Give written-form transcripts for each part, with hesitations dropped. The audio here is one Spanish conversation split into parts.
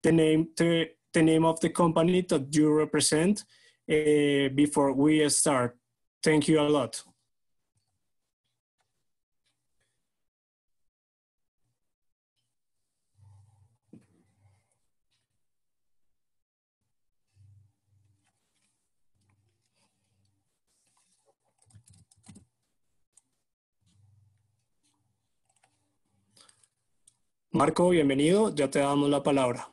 the name of the company that you represent before we start. Thank you a lot. Marco, bienvenido, ya te damos la palabra.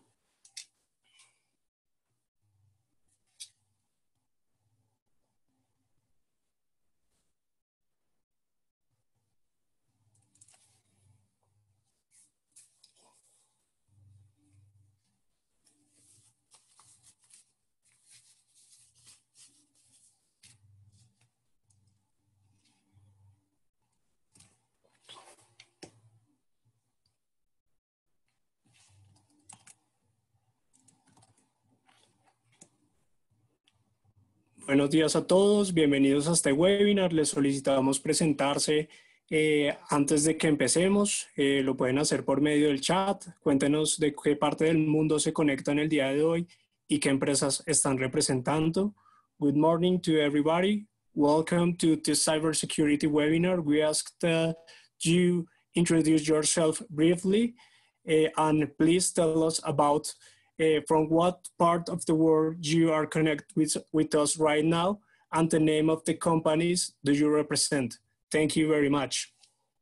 Buenos días a todos, bienvenidos a este webinar. Les solicitamos presentarse antes de que empecemos. Lo pueden hacer por medio del chat. Cuéntenos de qué parte del mundo se conectan el día de hoy y qué empresas están representando. Good morning to everybody. Welcome to this cybersecurity webinar. We ask that you introduce yourself briefly and please tell us about from what part of the world you are connected with us right now, and the name of the companies that you represent. Thank you very much.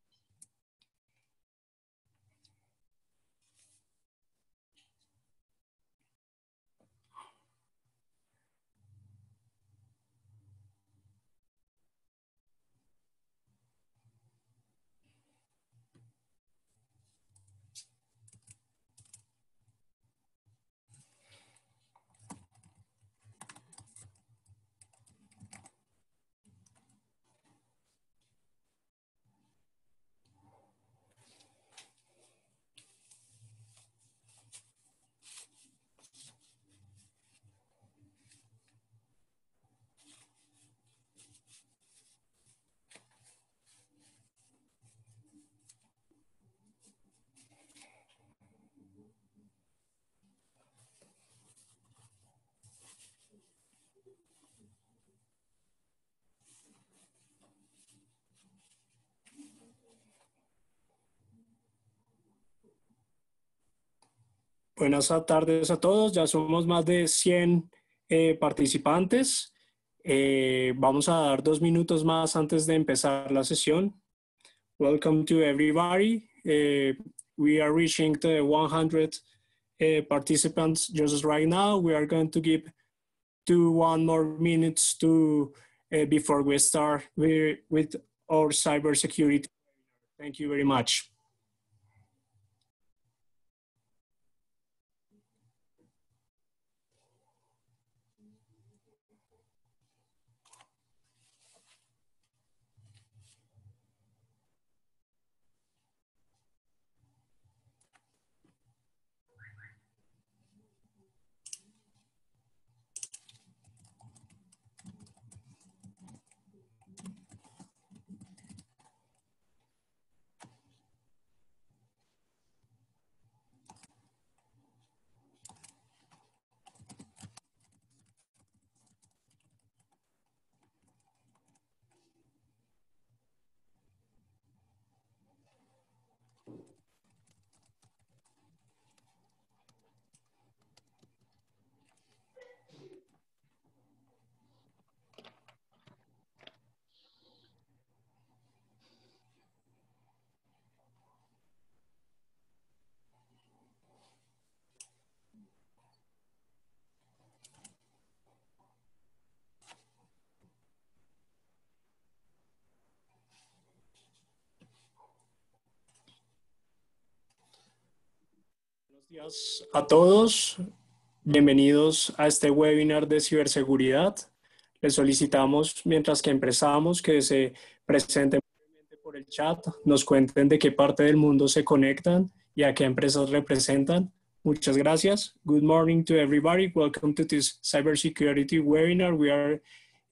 Buenas tardes a todos, ya somos más de 100 participantes. Vamos a dar 2 minutos más antes de empezar la sesión. Welcome to everybody. We are reaching the 100 participants just right now. We are going to give 1 more minutes to before we start with our cybersecurity. Thank you very much. Buenos días a todos, bienvenidos a este webinar de ciberseguridad. Les solicitamos, mientras que empezamos, que se presenten por el chat, nos cuenten de qué parte del mundo se conectan y a qué empresas representan. Muchas gracias. Good morning to everybody. Welcome to this cybersecurity webinar. We are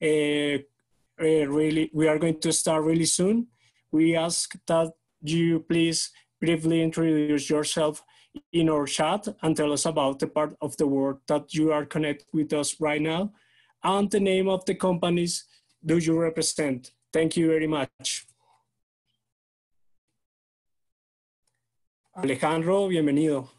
going to start really soon. We ask that you please briefly introduce yourself in our chat and tell us about the part of the world that you are connected with us right now and the name of the companies do you represent. Thank you very much. Alejandro, bienvenido.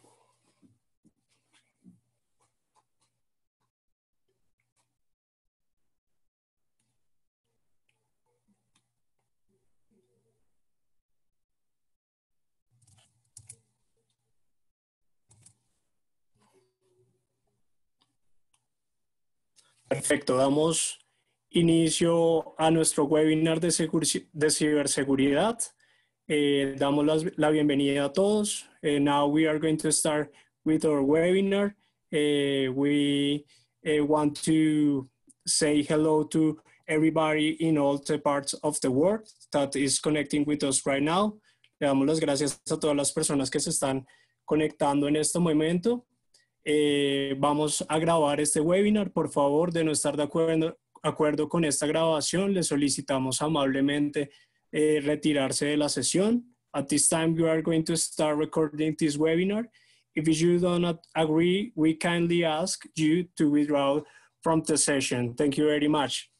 Perfecto, damos inicio a nuestro webinar de ciberseguridad. Damos la bienvenida a todos. Now we are going to start with our webinar. We want to say hello to everybody in all the parts of the world that is connecting with us right now. Le damos las gracias a todas las personas que se están conectando en este momento. Vamos a grabar este webinar. Por favor, de no estar de acuerdo con esta grabación, le solicitamos amablemente retirarse de la sesión. At this time, we are going to start recording this webinar. If you do not agree, we kindly ask you to withdraw from the session. Thank you very much.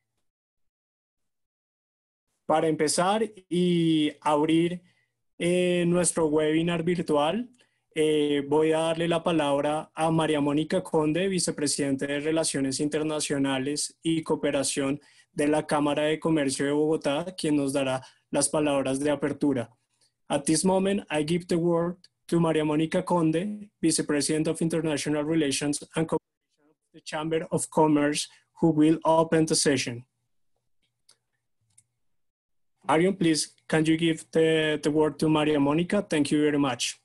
Para empezar y abrir nuestro webinar virtual, voy a darle la palabra a María Mónica Conde, vicepresidente de Relaciones Internacionales y Cooperación de la Cámara de Comercio de Bogotá, quien nos dará las palabras de apertura. At this moment, I give the word to María Mónica Conde, Vice President of International Relations and Cooperation of the Chamber of Commerce, who will open the session. Marion, please, can you give the word to María Mónica? Thank you very much.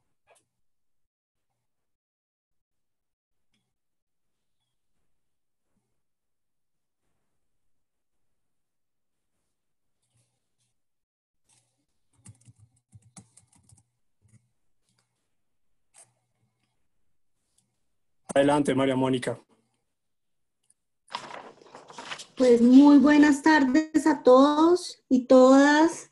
Adelante, María Mónica. Pues muy buenas tardes a todos y todas.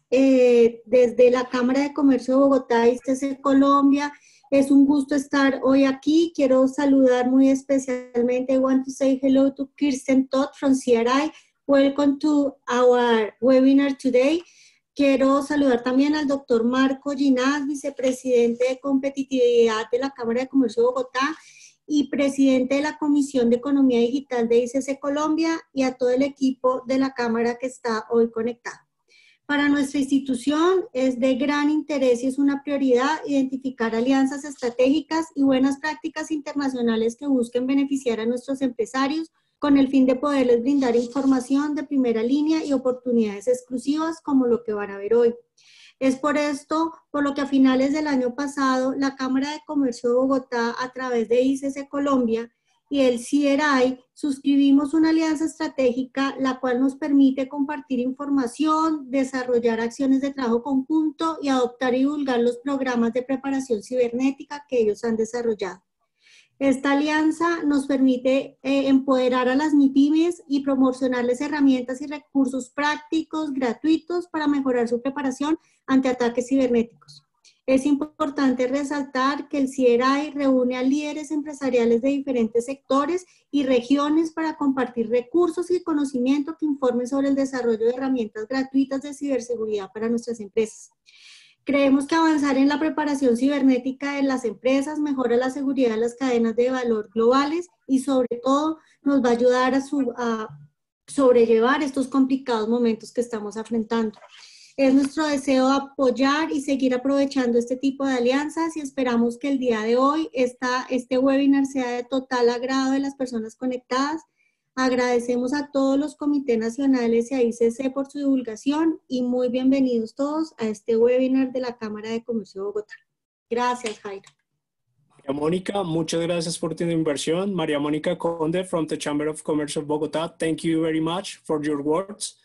Desde la Cámara de Comercio de Bogotá y CC Colombia, es un gusto estar hoy aquí. Quiero saludar muy especialmente. I want to say hello to Kirsten Todd from CRI. Welcome to our webinar today. Quiero saludar también al doctor Marco Ginás, vicepresidente de competitividad de la Cámara de Comercio de Bogotá y presidente de la Comisión de Economía Digital de ICC Colombia, y a todo el equipo de la Cámara que está hoy conectado. Para nuestra institución es de gran interés y es una prioridad identificar alianzas estratégicas y buenas prácticas internacionales que busquen beneficiar a nuestros empresarios con el fin de poderles brindar información de primera línea y oportunidades exclusivas como lo que van a ver hoy. Es por esto, por lo que a finales del año pasado, la Cámara de Comercio de Bogotá, a través de ICC Colombia y el CRI, suscribimos una alianza estratégica, la cual nos permite compartir información, desarrollar acciones de trabajo conjunto y adoptar y divulgar los programas de preparación cibernética que ellos han desarrollado. Esta alianza nos permite empoderar a las MIPYMES y promocionarles herramientas y recursos prácticos, gratuitos, para mejorar su preparación ante ataques cibernéticos. Es importante resaltar que el CRI reúne a líderes empresariales de diferentes sectores y regiones para compartir recursos y conocimiento que informen sobre el desarrollo de herramientas gratuitas de ciberseguridad para nuestras empresas. Creemos que avanzar en la preparación cibernética de las empresas mejora la seguridad de las cadenas de valor globales y sobre todo nos va a ayudar a sobrellevar estos complicados momentos que estamos afrontando. Es nuestro deseo apoyar y seguir aprovechando este tipo de alianzas y esperamos que el día de hoy este webinar sea de total agrado de las personas conectadas. Agradecemos a todos los comités nacionales y a ICC por su divulgación y muy bienvenidos todos a este webinar de la Cámara de Comercio de Bogotá. Gracias, Jairo. María Mónica, muchas gracias por tu inversión. María Mónica Conde from the Chamber of Commerce of Bogotá, thank you very much for your words.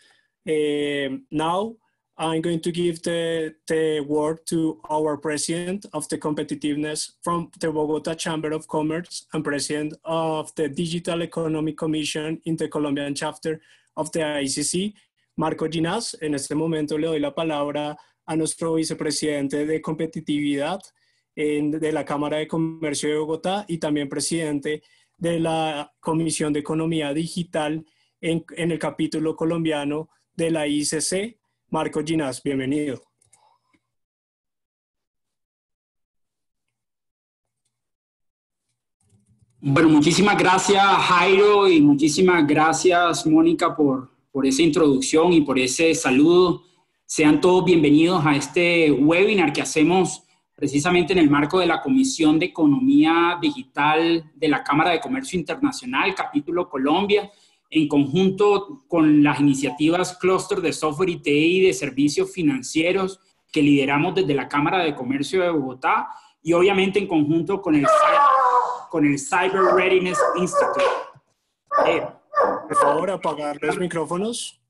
Now, I'm going to give the word to our president of the competitiveness from the Bogota Chamber of Commerce and president of the Digital Economic Commission in the Colombian chapter of the ICC, Marco Ginás. En este momento le doy la palabra a nuestro vicepresidente de competitividad, de la Cámara de Comercio de Bogotá y también presidente de la Comisión de Economía Digital en el capítulo colombiano de la ICC. Marco Ginás, bienvenido. Bueno, muchísimas gracias Jairo y muchísimas gracias Mónica por esa introducción y por ese saludo. Sean todos bienvenidos a este webinar que hacemos precisamente en el marco de la Comisión de Economía Digital de la Cámara de Comercio Internacional, capítulo Colombia, en conjunto con las iniciativas Clúster de Software y TI de Servicios Financieros que lideramos desde la Cámara de Comercio de Bogotá y obviamente en conjunto con el Cyber Readiness Institute. Por favor, apagar los micrófonos.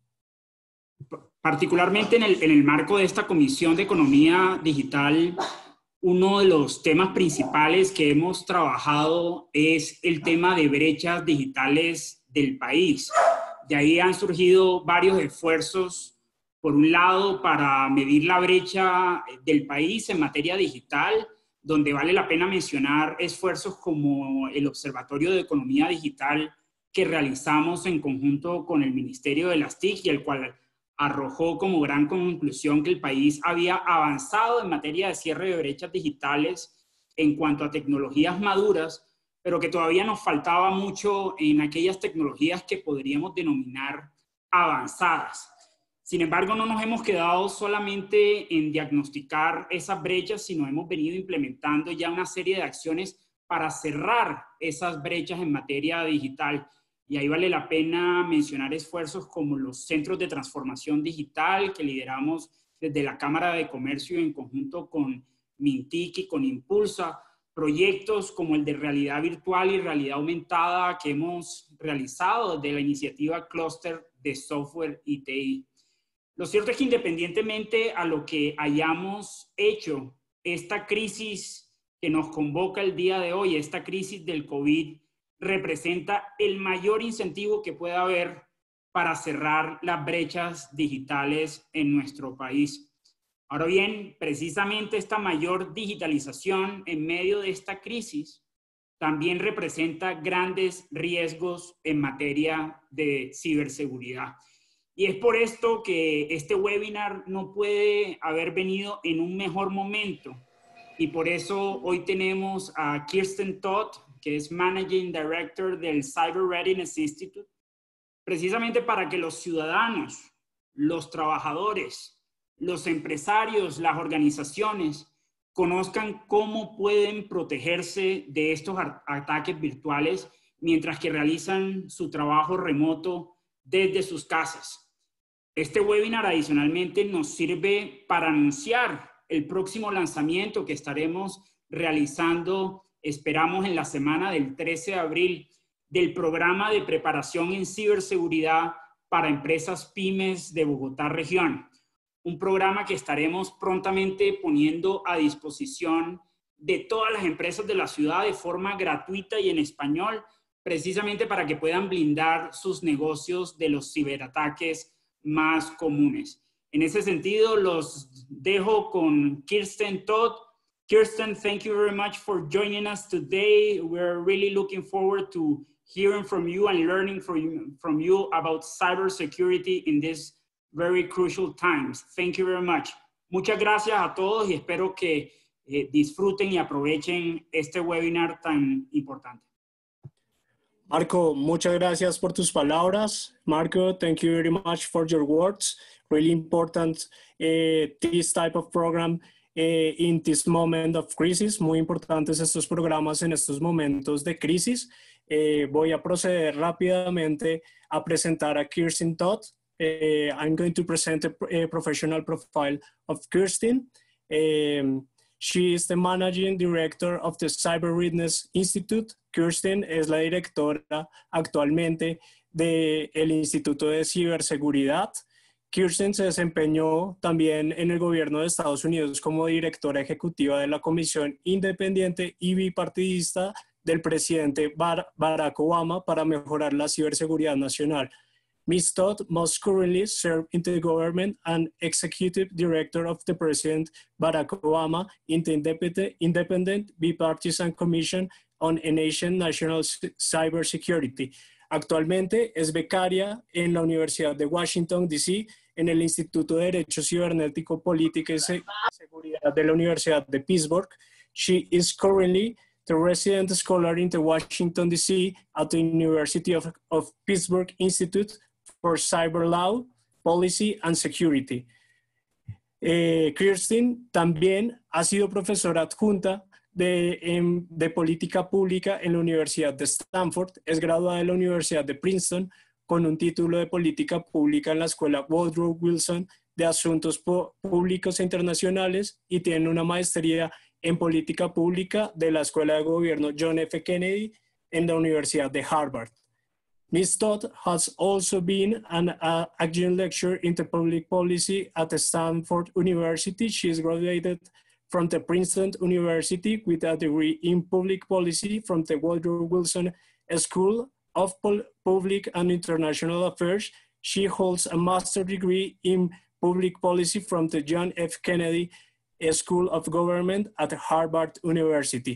Particularmente en el marco de esta Comisión de Economía Digital, uno de los temas principales que hemos trabajado es el tema de brechas digitales del país. De ahí han surgido varios esfuerzos, por un lado, para medir la brecha del país en materia digital, donde vale la pena mencionar esfuerzos como el Observatorio de Economía Digital que realizamos en conjunto con el Ministerio de las TIC y el cual arrojó como gran conclusión que el país había avanzado en materia de cierre de brechas digitales en cuanto a tecnologías maduras, pero que todavía nos faltaba mucho en aquellas tecnologías que podríamos denominar avanzadas. Sin embargo, no nos hemos quedado solamente en diagnosticar esas brechas, sino hemos venido implementando ya una serie de acciones para cerrar esas brechas en materia digital. Y ahí vale la pena mencionar esfuerzos como los centros de transformación digital que lideramos desde la Cámara de Comercio en conjunto con Mintic y con Impulsa, proyectos como el de realidad virtual y realidad aumentada que hemos realizado desde la iniciativa Clúster de Software y TI. Lo cierto es que independientemente a lo que hayamos hecho, esta crisis que nos convoca el día de hoy, esta crisis del COVID, representa el mayor incentivo que pueda haber para cerrar las brechas digitales en nuestro país. Ahora bien, precisamente esta mayor digitalización en medio de esta crisis también representa grandes riesgos en materia de ciberseguridad. Y es por esto que este webinar no puede haber venido en un mejor momento. Y por eso hoy tenemos a Kirsten Todd, que es Managing Director del Cyber Readiness Institute, precisamente para que los ciudadanos, los trabajadores, los empresarios, las organizaciones, conozcan cómo pueden protegerse de estos ataques virtuales mientras que realizan su trabajo remoto desde sus casas. Este webinar adicionalmente nos sirve para anunciar el próximo lanzamiento que estaremos realizando, esperamos en la semana del 13 de abril, del programa de preparación en ciberseguridad para empresas pymes de Bogotá región. Un programa que estaremos prontamente poniendo a disposición de todas las empresas de la ciudad de forma gratuita y en español, precisamente para que puedan blindar sus negocios de los ciberataques más comunes. En ese sentido, los dejo con Kirsten Todd. Kirsten, thank you very much for joining us today. We're really looking forward to hearing from you and learning from you about cybersecurity in these very crucial times. Thank you very much. Muchas gracias a todos y espero que disfruten y aprovechen este webinar tan importante. Marco, muchas gracias por tus palabras. Marco, thank you very much for your words. Really important this type of program in this moment of crisis. Muy importantes estos programas en estos momentos de crisis. Voy a proceder rápidamente a presentar a Kirsten Todd. I'm going to present a professional profile of Kirsten. She is the Managing Director of the Cyber Readiness Institute. Kirsten es la directora actualmente del Instituto de Ciberseguridad. Kirsten se desempeñó también en el gobierno de Estados Unidos como directora ejecutiva de la Comisión Independiente y Bipartidista del presidente Barack Obama para mejorar la ciberseguridad nacional. Ms. Todd most currently serves in the government and executive director of the President Barack Obama in the Independent Bipartisan Commission on a Nation National Cybersecurity. Actualmente es becaria en la Universidad de Washington, D.C., en el Instituto de Derecho Cibernético, Política y Seguridad de la Universidad de Pittsburgh. She is currently the resident scholar in the Washington, D.C. at the University of Pittsburgh Institute for Cyber Law, Policy and Security. Kirsten también ha sido profesora adjunta de política pública en la Universidad de Stanford, es graduada de la Universidad de Princeton con un título de política pública en la Escuela Woodrow Wilson de Asuntos Públicos e Internacionales y tiene una maestría en política pública de la Escuela de Gobierno John F. Kennedy en la Universidad de Harvard. Ms. Todd has also been an adjunct lecturer in the public policy at Stanford University. She is graduated from the Princeton University with a degree in public policy from the Woodrow Wilson School of Public and International Affairs. She holds a master's degree in public policy from the John F. Kennedy School of Government at Harvard University.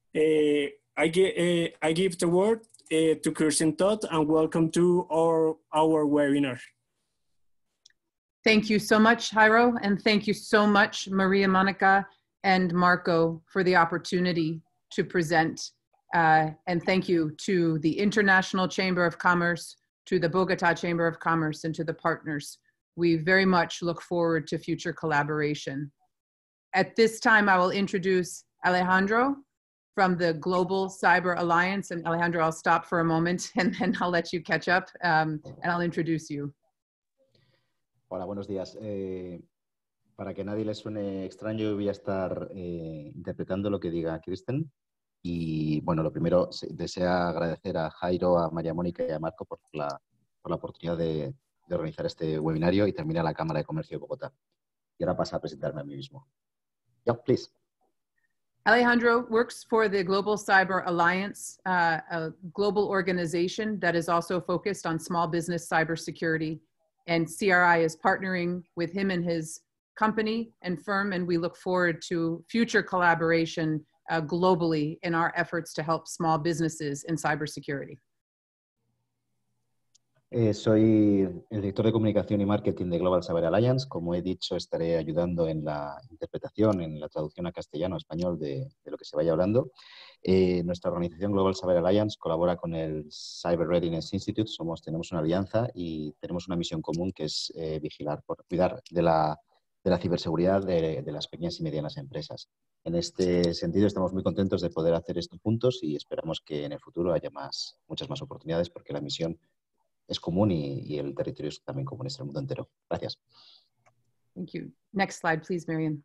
I give the word to Kirsten Todd and welcome to our webinar. Thank you so much, Jairo, and thank you so much, Maria Monica and Marco, for the opportunity to present. And thank you to the International Chamber of Commerce, to the Bogota Chamber of Commerce, and to the partners. We very much look forward to future collaboration. At this time, I will introduce Alejandro from the Global Cyber Alliance. And Alejandro, I'll stop for a moment and then I'll let you catch up and I'll introduce you. Hola, buenos días. Para que nadie le suene extraño, voy a estar interpretando lo que diga Kirsten. Y bueno, lo primero, deseo agradecer a Jairo, a María Mónica y a Marco por la oportunidad de organizar este webinario y también a la Cámara de Comercio de Bogotá. Y ahora paso a presentarme a mí mismo. Yeah, please. Alejandro works for the Global Cyber Alliance, a global organization that is also focused on small business cybersecurity. And CRI is partnering with him and his company and firm, and we look forward to future collaboration globally in our efforts to help small businesses in cybersecurity. Soy el director de comunicación y marketing de Global Cyber Alliance. Como he dicho, estaré ayudando en la interpretación, en la traducción a castellano, español de lo que se vaya hablando. Nuestra organización Global Cyber Alliance colabora con el Cyber Readiness Institute. Tenemos una alianza y tenemos una misión común que es cuidar de la ciberseguridad de las pequeñas y medianas empresas. En este sentido, estamos muy contentos de poder hacer esto juntos y esperamos que en el futuro haya muchas más oportunidades porque la misión es común y el territorio es también común, es el mundo entero. Gracias. Thank you. Next slide, please, Marian.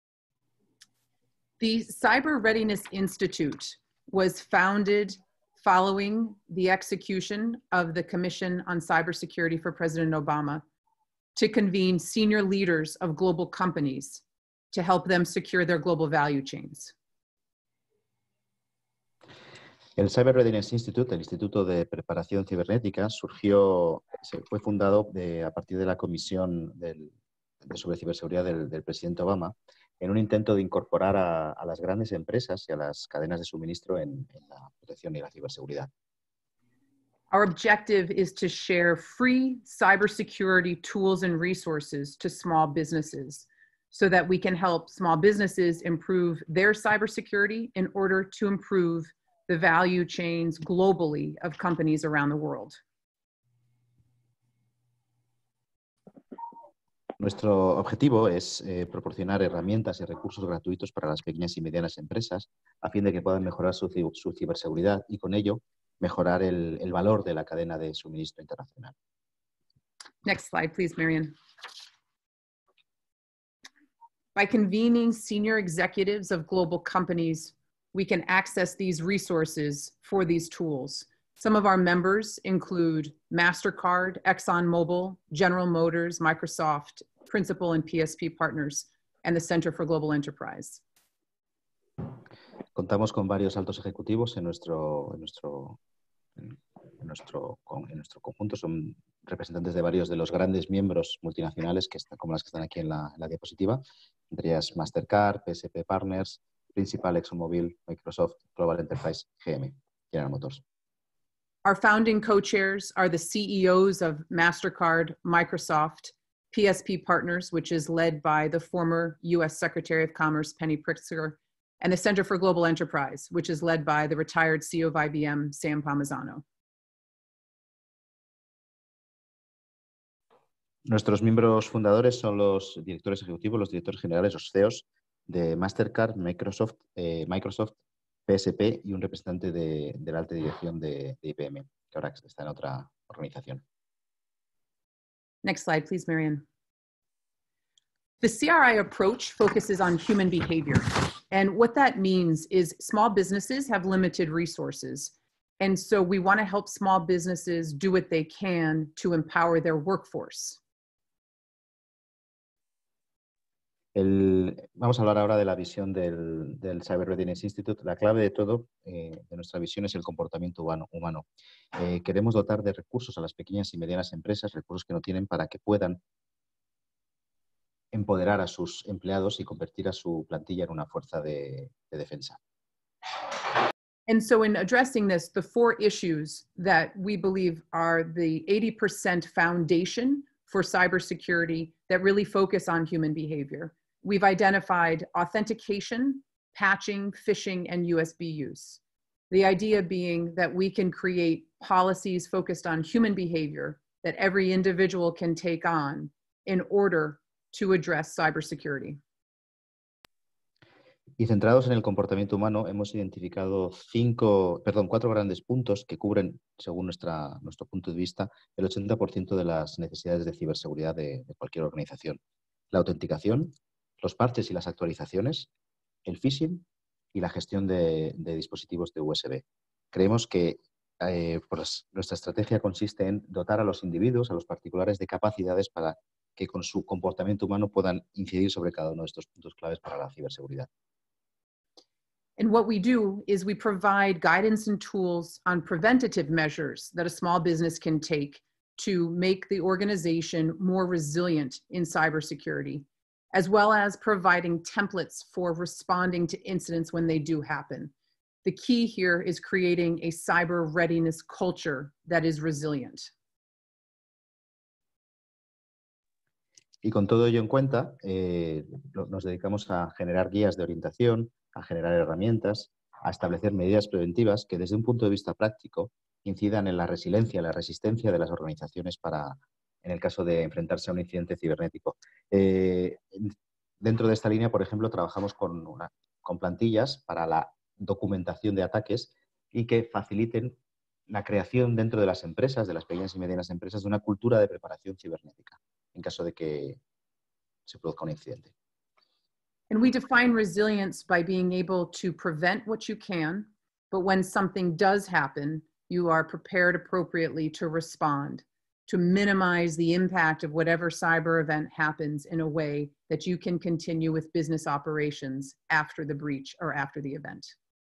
The Cyber Readiness Institute was founded following the execution of the Commission on Cybersecurity for President Obama to convene senior leaders of global companies to help them secure their global value chains. El Cyber Readiness Institute, el Instituto de Preparación Cibernética, fue fundado a partir de la Comisión sobre Ciberseguridad del presidente Obama en un intento de incorporar a las grandes empresas y a las cadenas de suministro en la protección y la ciberseguridad. Our objective is to share free cybersecurity tools and resources to small businesses so that we can help small businesses improve their cybersecurity in order to improve the value chains globally of companies around the world. Nuestro objetivo es proporcionar herramientas y recursos gratuitos para las pequeñas y medianas empresas a fin de que puedan mejorar su ciberseguridad y con ello mejorar el valor de la cadena de suministro internacional. Next slide, please, Marian. By convening senior executives of global companies, we can access these resources for these tools. Some of our members include MasterCard, ExxonMobil, General Motors, Microsoft, Principal and PSP partners, and the Center for Global Enterprise. Contamos con varios altos ejecutivos en nuestro conjunto. Son representantes de varios de los grandes miembros multinacionales, como las que están aquí en la diapositiva, entre ellas Mastercard, PSP Partners, Principal, ExxonMobil, Microsoft, Global Enterprise, GM, General Motors. Our founding co-chairs are the CEOs of Mastercard, Microsoft, PSP Partners, which is led by the former US Secretary of Commerce, Penny Pritzker, and the Center for Global Enterprise, which is led by the retired CEO of IBM, Sam Palmisano. Nuestros miembros fundadores son los directores ejecutivos, los directores generales, los CEOs de Mastercard, Microsoft, PSP y un representante de la alta dirección de IBM, que ahora está en otra organización. Next slide, please, Marianne. The CRI approach focuses on human behavior. And what that means is small businesses have limited resources. And so we want to help small businesses do what they can to empower their workforce. Vamos a hablar ahora de la visión del Cyber Readiness Institute. La clave de todo, de nuestra visión, es el comportamiento humano. Queremos dotar de recursos a las pequeñas y medianas empresas, recursos que no tienen, para que puedan empoderar a sus empleados y convertir a su plantilla en una fuerza de defensa. And so in addressing this, the 4 issues that we believe are the 80% foundation for cybersecurity that really focus on human behavior. We've identified authentication, patching, phishing, and USB use. The idea being that we can create policies focused on human behavior that every individual can take on in order to address cybersecurity. Y centrados en el comportamiento humano, hemos identificado 4 grandes puntos que cubren, según nuestro punto de vista, el 80% de las necesidades de ciberseguridad de cualquier organización. La autenticación, los parches y las actualizaciones, el phishing y la gestión de dispositivos de USB. Creemos que nuestra estrategia consiste en dotar a los individuos, a los particulares, de capacidades para que con su comportamiento humano puedan incidir sobre cada uno de estos puntos claves para la ciberseguridad. And what we do is we provide guidance and tools on preventative measures that a small business can take to make the organization more resilient in cybersecurity, as well as providing templates for responding to incidents when they do happen. The key here is creating a cyber readiness culture that is resilient. Y con todo ello en cuenta, nos dedicamos a generar guías de orientación, a generar herramientas, a establecer medidas preventivas que desde un punto de vista práctico incidan en la resiliencia, la resistencia de las organizaciones en el caso de enfrentarse a un incidente cibernético. Dentro de esta línea, por ejemplo, trabajamos con plantillas para la documentación de ataques y que faciliten la creación dentro de las empresas, de las pequeñas y medianas empresas, de una cultura de preparación cibernética en caso de que se produzca un incidente. And we define resilience by being able to prevent what you can, but when something does happen, you are prepared appropriately to respond, to minimize the impact of whatever cyber event happens in a way that you can continue with business operations after the breach or after the event.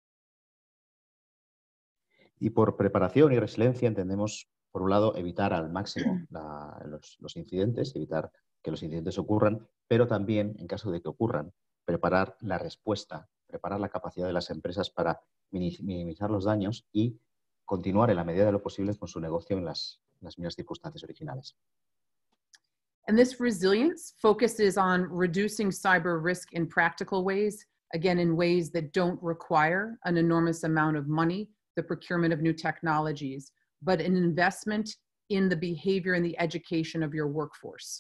Y por preparación y resiliencia entendemos, por un lado, evitar al máximo los incidentes, evitar que los incidentes ocurran, pero también, en caso de que ocurran, preparar la respuesta, preparar la capacidad de las empresas para minimizar los daños y continuar en la medida de lo posible con su negocio en las mismas circunstancias originales. And this resilience focuses on reducing cyber risk in practical ways, again, in ways that don't require an enormous amount of money, the procurement of new technologies, but an investment in the behavior and the education of your workforce.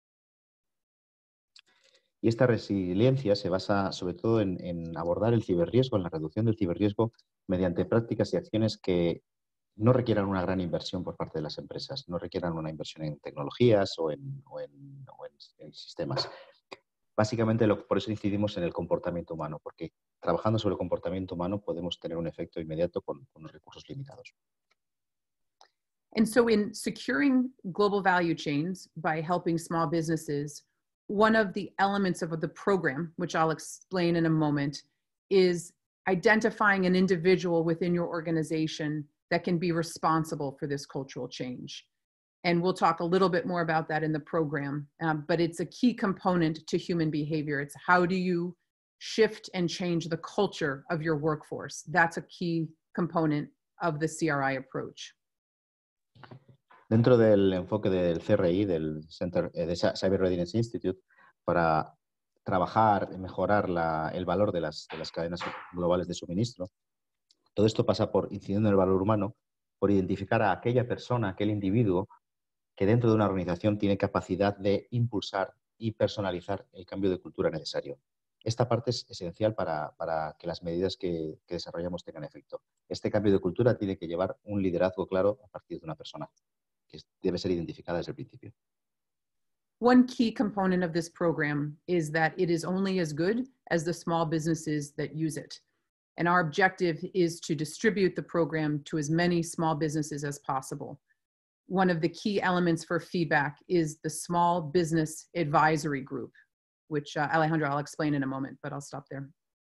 Y esta resiliencia se basa sobre todo en abordar el ciberriesgo, en la reducción del ciberriesgo mediante prácticas y acciones que no requieran una gran inversión por parte de las empresas, no requieran una inversión en tecnologías o en sistemas. Básicamente, por eso incidimos en el comportamiento humano, porque trabajando sobre el comportamiento humano podemos tener un efecto inmediato con los recursos limitados. And so in securing global value chains by helping small businesses, one of the elements of the program, which I'll explain in a moment, is identifying an individual within your organization that can be responsible for this cultural change. And we'll talk a little bit more about that in the program, but it's a key component to human behavior. It's how do you shift and change the culture of your workforce? That's a key component of the CRI approach. Dentro del enfoque del CRI, del de Cyber Readiness Institute, para trabajar y mejorar el valor de las cadenas globales de suministro, todo esto pasa por incidiendo en el valor humano, por identificar a aquella persona, aquel individuo que dentro de una organización tiene capacidad de impulsar y personalizar el cambio de cultura necesario. Esta parte es esencial para que las medidas que desarrollamos tengan efecto. Este cambio de cultura tiene que llevar un liderazgo claro a partir de una persona, que debe ser identificada desde el principio. One key component of this program is that it is only as good as the small businesses that use it. And our objective is to distribute the program to as many small businesses as possible. One of the key elements for feedback is the Small Business Advisory Group, which Alejandro, I'll explain in a moment, but I'll stop there.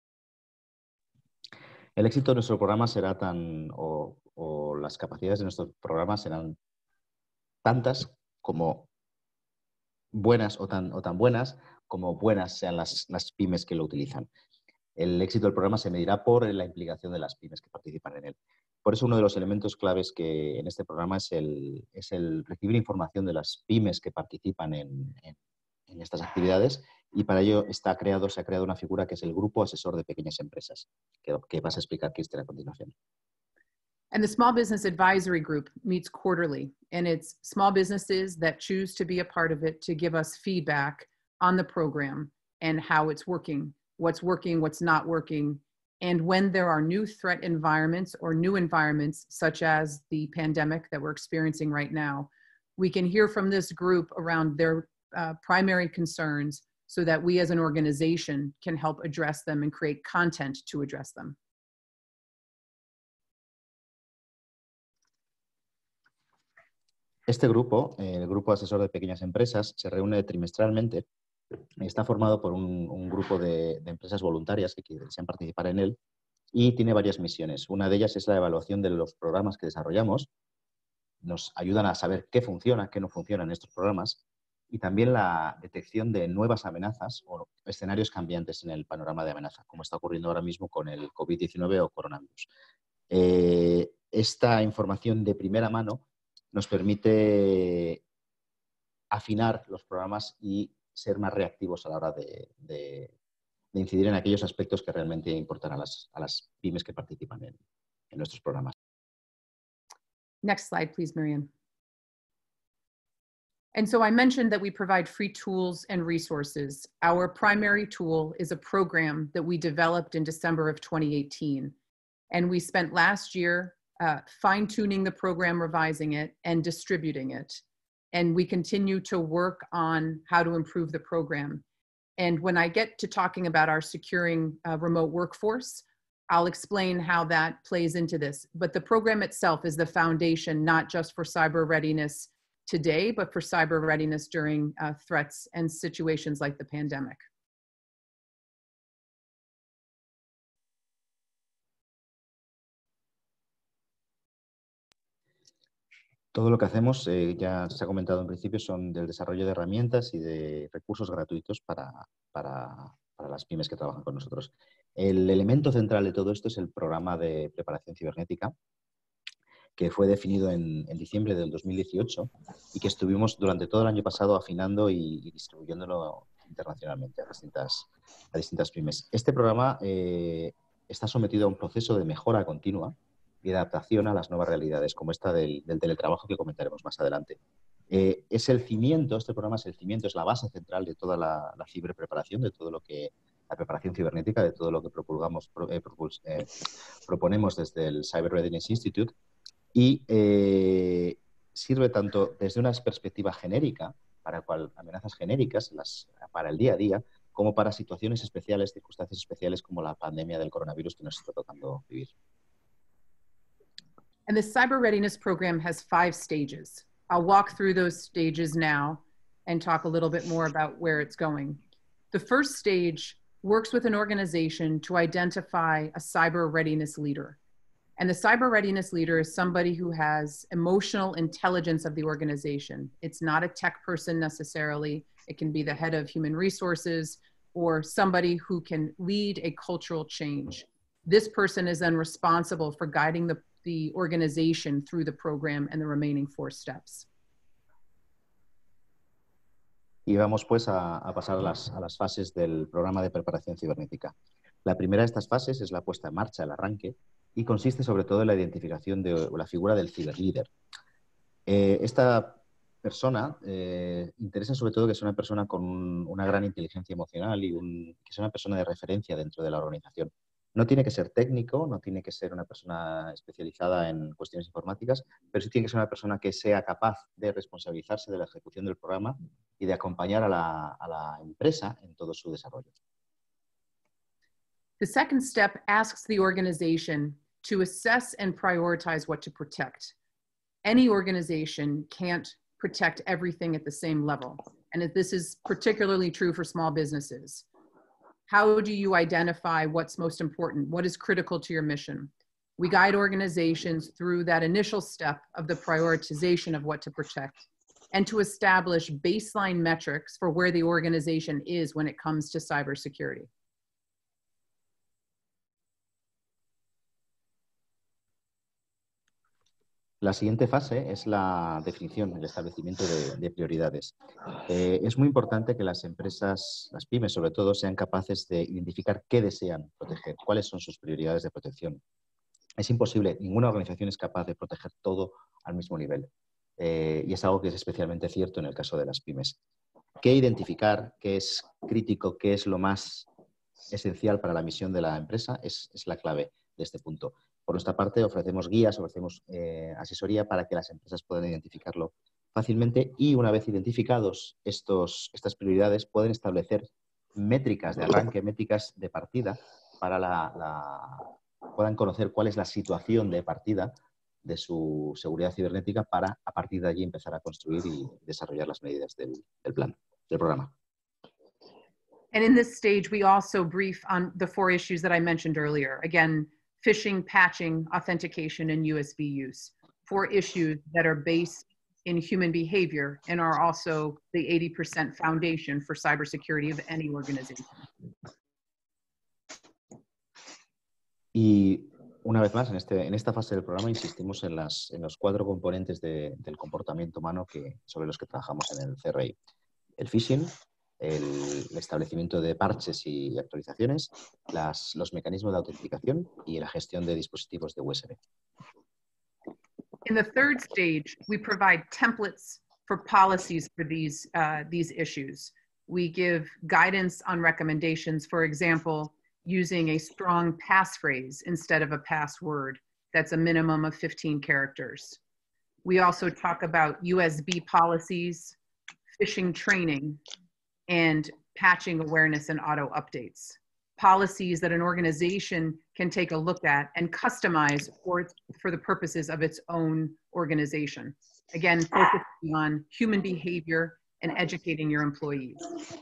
El éxito de nuestro programa será o las capacidades de nuestro programa serán tantas como buenas o tan buenas como buenas sean las pymes que lo utilizan. El éxito del programa se medirá por la implicación de las pymes que participan en él. Por eso uno de los elementos claves que en este programa es el recibir información de las pymes que participan en estas actividades, y para ello se ha creado una figura que es el Grupo Asesor de Pequeñas Empresas, que vas a explicar, Kirsten, a continuación. And the Small Business Advisory Group meets quarterly, and it's small businesses that choose to be a part of it to give us feedback on the program and how it's working, what's not working, and when there are new threat environments or new environments, such as the pandemic that we're experiencing right now, we can hear from this group around their primary concerns so that we as an organization can help address them and create content to address them. Este grupo, el Grupo Asesor de Pequeñas Empresas, se reúne trimestralmente. Está formado por un grupo de empresas voluntarias que desean participar en él y tiene varias misiones. Una de ellas es la evaluación de los programas que desarrollamos. Nos ayudan a saber qué funciona, qué no funciona en estos programas, y también la detección de nuevas amenazas o escenarios cambiantes en el panorama de amenaza, como está ocurriendo ahora mismo con el COVID-19 o coronavirus. Esta información de primera mano nos permite afinar los programas y ser más reactivos a la hora de incidir en aquellos aspectos que realmente importan a las pymes que participan en nuestros programas. Next slide, please, Marianne. And so I mentioned that we provide free tools and resources. Our primary tool is a program that we developed in December of 2018. And we spent last year fine-tuning the program, revising it, and distributing it. And we continue to work on how to improve the program. And when I get to talking about our securing remote workforce, I'll explain how that plays into this. But the program itself is the foundation, not just for cyber readiness today, but for cyber readiness during threats and situations like the pandemic. Todo lo que hacemos, ya se ha comentado en principio, son del desarrollo de herramientas y de recursos gratuitos para las pymes que trabajan con nosotros. El elemento central de todo esto es el programa de preparación cibernética, que fue definido en diciembre del 2018 y que estuvimos durante todo el año pasado afinando y distribuyéndolo internacionalmente a distintas pymes. Este programa está sometido a un proceso de mejora continua y de adaptación a las nuevas realidades, como esta del teletrabajo que comentaremos más adelante. Es el cimiento, este programa es el cimiento, es la base central de toda la ciberpreparación, de todo lo que la preparación cibernética, de todo lo que proponemos desde el Cyber Readiness Institute, y sirve tanto desde una perspectiva genérica, para amenazas genéricas, para el día a día, como para situaciones especiales, circunstancias especiales como la pandemia del coronavirus que nos está tocando vivir. And the Cyber Readiness Program has 5 stages. I'll walk through those stages now and talk a little bit more about where it's going. The first stage works with an organization to identify a cyber readiness leader. And the cyber readiness leader is somebody who has emotional intelligence of the organization. It's not a tech person necessarily. It can be the head of human resources or somebody who can lead a cultural change. This person is then responsible for guiding the organization through the program and the remaining 4 steps. Y vamos pues a pasar a las fases del programa de preparación cibernética. La primera de estas fases es la puesta en marcha, el arranque, y consiste sobre todo en la identificación de la figura del ciberlíder. Esta persona interesa sobre todo que sea una persona con una gran inteligencia emocional y que sea una persona de referencia dentro de la organización. No tiene que ser técnico, no tiene que ser una persona especializada en cuestiones informáticas, pero sí tiene que ser una persona que sea capaz de responsabilizarse de la ejecución del programa y de acompañar a la empresa en todo su desarrollo. The second step asks the organization to assess and prioritize what to protect. Any organization can't protect everything at the same level, and this is particularly true for small businesses. How do you identify what's most important? What is critical to your mission? We guide organizations through that initial step of the prioritization of what to protect and to establish baseline metrics for where the organization is when it comes to cybersecurity. La siguiente fase es la definición, el establecimiento de prioridades. Es muy importante que las empresas, las pymes sobre todo, sean capaces de identificar qué desean proteger, cuáles son sus prioridades de protección. Es imposible, ninguna organización es capaz de proteger todo al mismo nivel. Y es algo que es especialmente cierto en el caso de las pymes. ¿Qué identificar? ¿Qué es crítico? ¿Qué es lo más esencial para la misión de la empresa? Es la clave de este punto. Por nuestra parte, ofrecemos guías, ofrecemos asesoría para que las empresas puedan identificarlo fácilmente y una vez identificados estas prioridades pueden establecer métricas de arranque, métricas de partida para puedan conocer cuál es la situación de partida de su seguridad cibernética para a partir de allí empezar a construir y desarrollar las medidas del plan, del programa. And in this stage, we also brief on the 4 issues that I mentioned earlier. Again, phishing, patching, authentication, and USB use. 4 issues that are based in human behavior and are also the 80% foundation for cybersecurity of any organization. Y una vez más, en esta fase del programa insistimos en los 4 componentes del comportamiento humano sobre los que trabajamos en el CRI. El phishing, el establecimiento de parches y actualizaciones, los mecanismos de autenticación y la gestión de dispositivos de USB. In the 3rd stage, we provide templates for policies for these issues. We give guidance on recommendations, for example, using a strong passphrase instead of a password. That's a minimum of 15 characters. We also talk about USB policies, phishing training, and patching awareness and auto updates. Policies that an organization can take a look at and customize for the purposes of its own organization. Again, focusing on human behavior and educating your employees.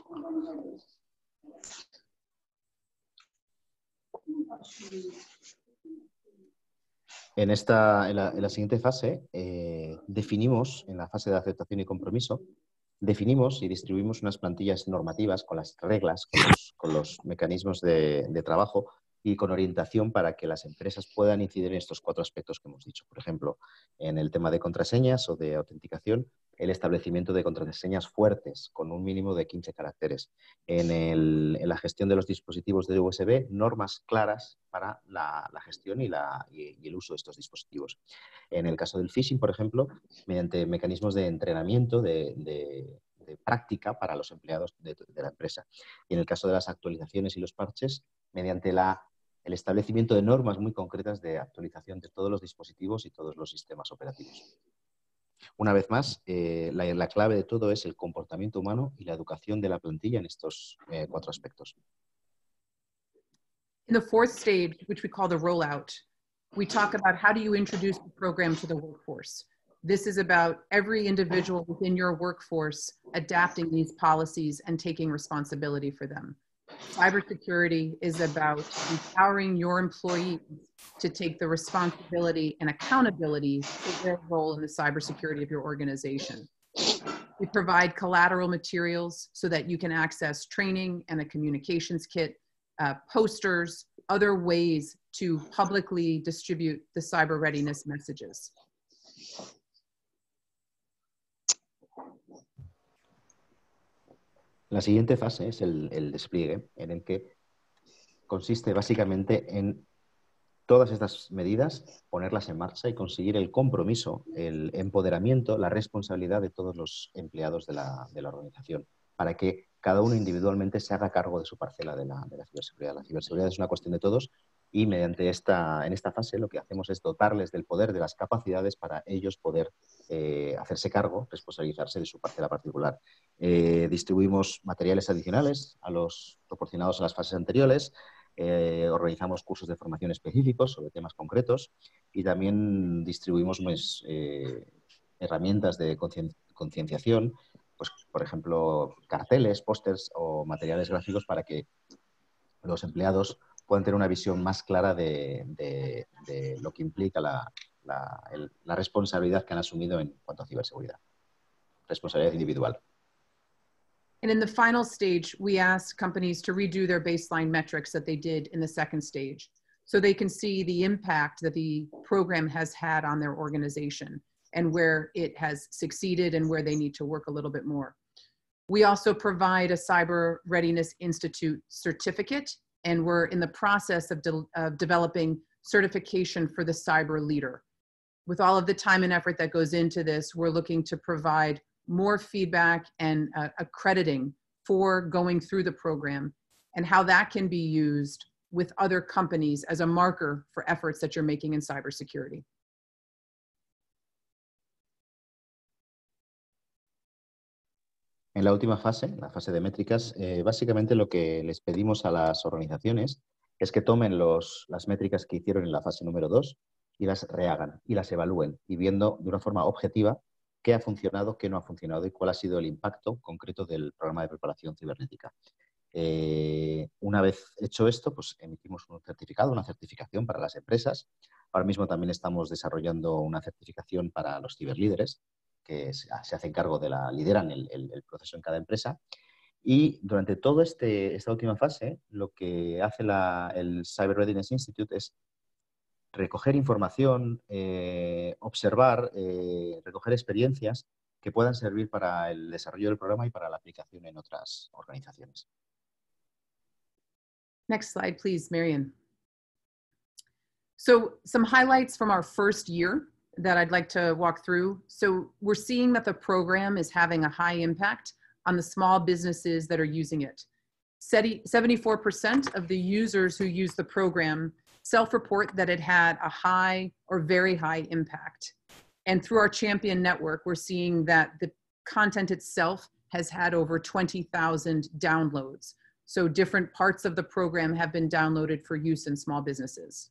En la siguiente fase, definimos, en la fase de aceptación y compromiso, definimos y distribuimos unas plantillas normativas con las reglas, con los mecanismos de trabajo y con orientación para que las empresas puedan incidir en estos 4 aspectos que hemos dicho. Por ejemplo, en el tema de contraseñas o de autenticación, el establecimiento de contraseñas fuertes con un mínimo de 15 caracteres. En la gestión de los dispositivos de USB, normas claras para la gestión y el uso de estos dispositivos. En el caso del phishing, por ejemplo, mediante mecanismos de entrenamiento, de práctica para los empleados de la empresa. Y en el caso de las actualizaciones y los parches, mediante el establecimiento de normas muy concretas de actualización de todos los dispositivos y todos los sistemas operativos. Una vez más, la clave de todo es el comportamiento humano y la educación de la plantilla en estos 4 aspectos. In the 4th stage, which we call the rollout, we talk about how do you introduce the program to the workforce. This is about every individual within your workforce adapting these policies and taking responsibility for them. Cybersecurity is about empowering your employees to take the responsibility and accountability for their role in the cybersecurity of your organization. We provide collateral materials so that you can access training and a communications kit, posters, other ways to publicly distribute the cyber readiness messages. La siguiente fase es el despliegue, en el que consiste básicamente en todas estas medidas, ponerlas en marcha y conseguir el compromiso, el empoderamiento, la responsabilidad de todos los empleados de la organización, para que cada uno individualmente se haga cargo de su parcela de la ciberseguridad. La ciberseguridad es una cuestión de todos y en esta fase lo que hacemos es dotarles del poder, de las capacidades para ellos poder hacerse cargo, responsabilizarse de su parcela particular. Distribuimos materiales adicionales a los proporcionados a las fases anteriores. Organizamos cursos de formación específicos sobre temas concretos y también distribuimos herramientas de concienciación, pues, por ejemplo, carteles, pósters o materiales gráficos para que los empleados puedan tener una visión más clara de lo que implica la responsabilidad que han asumido en cuanto a ciberseguridad, responsabilidad individual. And in the final stage, we ask companies to redo their baseline metrics that they did in the second stage, so they can see the impact that the program has had on their organization and where it has succeeded and where they need to work a little bit more. We also provide a Cyber Readiness Institute certificate, and we're in the process of developing certification for the cyber leader. With all of the time and effort that goes into this, we're looking to provide more feedback and accrediting for going through the program and how that can be used with other companies as a marker for efforts that you're making in cybersecurity. En la última fase, la fase de métricas, básicamente lo que les pedimos a las organizaciones es que tomen las métricas que hicieron en la fase número 2 y las rehagan y las evalúen y viendo de una forma objetiva qué ha funcionado, qué no ha funcionado y cuál ha sido el impacto concreto del programa de preparación cibernética. Una vez hecho esto, pues emitimos un certificado, una certificación para las empresas. Ahora mismo también estamos desarrollando una certificación para los ciberlíderes que se hacen cargo lideran el proceso en cada empresa. Y durante toda esta última fase, lo que hace el Cyber Readiness Institute es recoger información, observar, recoger experiencias que puedan servir para el desarrollo del programa y para la aplicación en otras organizaciones. Next slide, please, Marian. So some highlights from our first year that I'd like to walk through. So we're seeing that the program is having a high impact on the small businesses that are using it. 74% of the users who use the program self-report that it had a high or very high impact. And through our champion network, we're seeing that the content itself has had over 20,000 downloads. So different parts of the program have been downloaded for use in small businesses.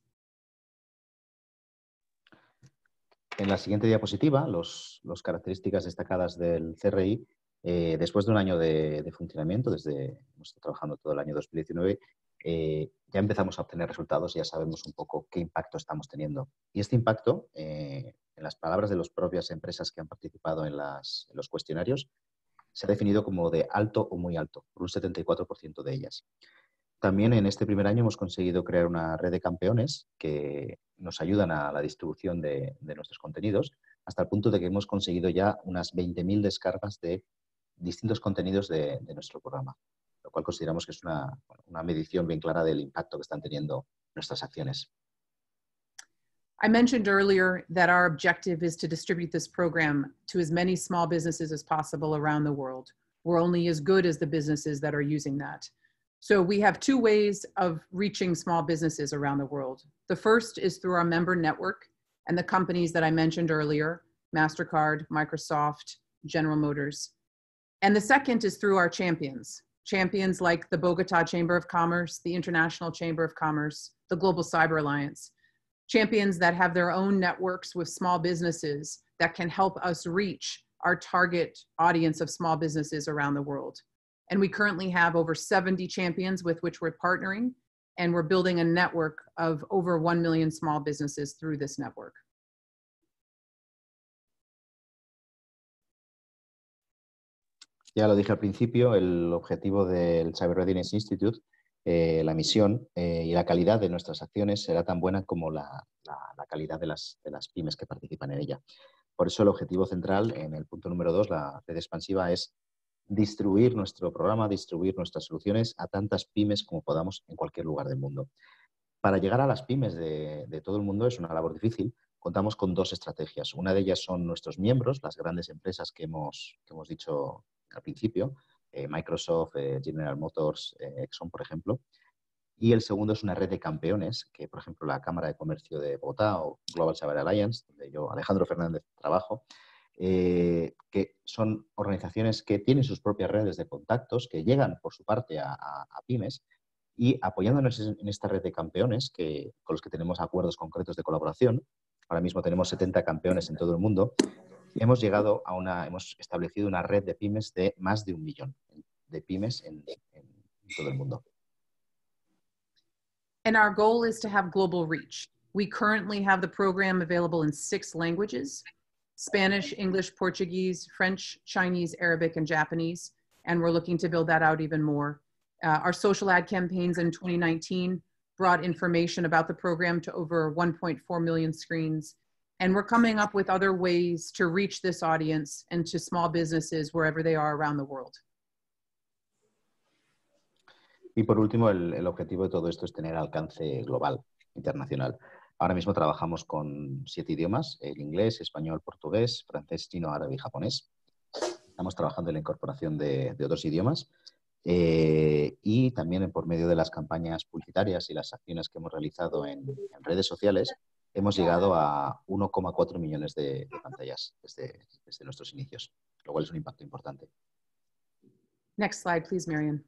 En la siguiente diapositiva, las características destacadas del CRI, después de un año de funcionamiento, hemos estado trabajando todo el año 2019, ya empezamos a obtener resultados y ya sabemos un poco qué impacto estamos teniendo. Y este impacto, en las palabras de las propias empresas que han participado en los cuestionarios, se ha definido como de alto o muy alto, por un 74% de ellas. También en este primer año hemos conseguido crear una red de campeones que nos ayudan a la distribución de nuestros contenidos, hasta el punto de que hemos conseguido ya unas 20.000 descargas de distintos contenidos de nuestro programa, lo cual consideramos que es una medición bien clara del impacto que están teniendo nuestras acciones. I mentioned earlier that our objective is to distribute this program to as many small businesses as possible around the world. We're only as good as the businesses that are using that. So we have two ways of reaching small businesses around the world. The first is through our member network and the companies that I mentioned earlier, MasterCard, Microsoft, General Motors. And the second is through our champions like the Bogota Chamber of Commerce, the International Chamber of Commerce, the Global Cyber Alliance, champions that have their own networks with small businesses that can help us reach our target audience of small businesses around the world. And we currently have over 70 champions with which we're partnering, and we're building a network of over 1 million small businesses through this network. Ya lo dije al principio, el objetivo del Cyber Readiness Institute, la misión y la calidad de nuestras acciones será tan buena como la calidad de las pymes que participan en ella. Por eso el objetivo central en el punto número 2, la red expansiva, es distribuir nuestro programa, distribuir nuestras soluciones a tantas pymes como podamos en cualquier lugar del mundo. Para llegar a las pymes de todo el mundo es una labor difícil. Contamos con dos estrategias. Una de ellas son nuestros miembros, las grandes empresas que hemos dicho al principio, Microsoft, General Motors, Exxon, por ejemplo. Y el segundo es una red de campeones, que por ejemplo la Cámara de Comercio de Bogotá o Global Cyber Alliance, donde yo, Alejandro Fernández, trabajo, que son organizaciones que tienen sus propias redes de contactos, que llegan por su parte a pymes, y apoyándonos en esta red de campeones con los que tenemos acuerdos concretos de colaboración. Ahora mismo tenemos 70 campeones en todo el mundo. Hemos establecido una red de pymes de más de 1 millón de pymes en todo el mundo. And our goal is to have global reach. We currently have the program available in 6 languages: Spanish, English, Portuguese, French, Chinese, Arabic, and Japanese. And we're looking to build that out even more. Our social ad campaigns in 2019 brought information about the program to over 1.4 million screens. And we're coming up with other ways to reach this audience and to small businesses wherever they are around the world. Y por último, el objetivo de todo esto es tener alcance global, internacional. Ahora mismo trabajamos con 7 idiomas: el inglés, español, portugués, francés, chino, árabe y japonés. Estamos trabajando en la incorporación de otros idiomas y también por medio de las campañas publicitarias y las acciones que hemos realizado en redes sociales, hemos llegado a 1,4 millones de pantallas desde nuestros inicios, lo cual es un impacto importante. Next slide, please, Marian.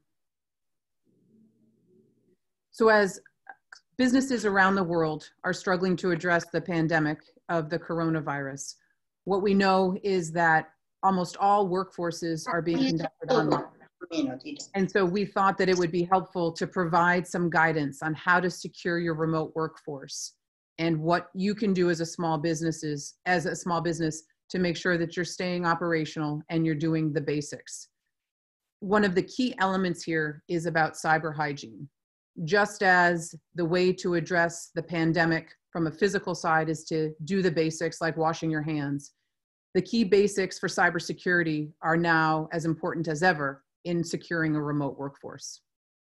So as businesses around the world are struggling to address the pandemic of the coronavirus, what we know is that almost all workforces are being conducted online. And so we thought that it would be helpful to provide some guidance on how to secure your remote workforce and what you can do as a small business to make sure that you're staying operational and you're doing the basics. One of the key elements here is about cyber hygiene. Just as the way to address the pandemic from a physical side is to do the basics like washing your hands, the key basics for cybersecurity are now as important as ever in securing a remote workforce.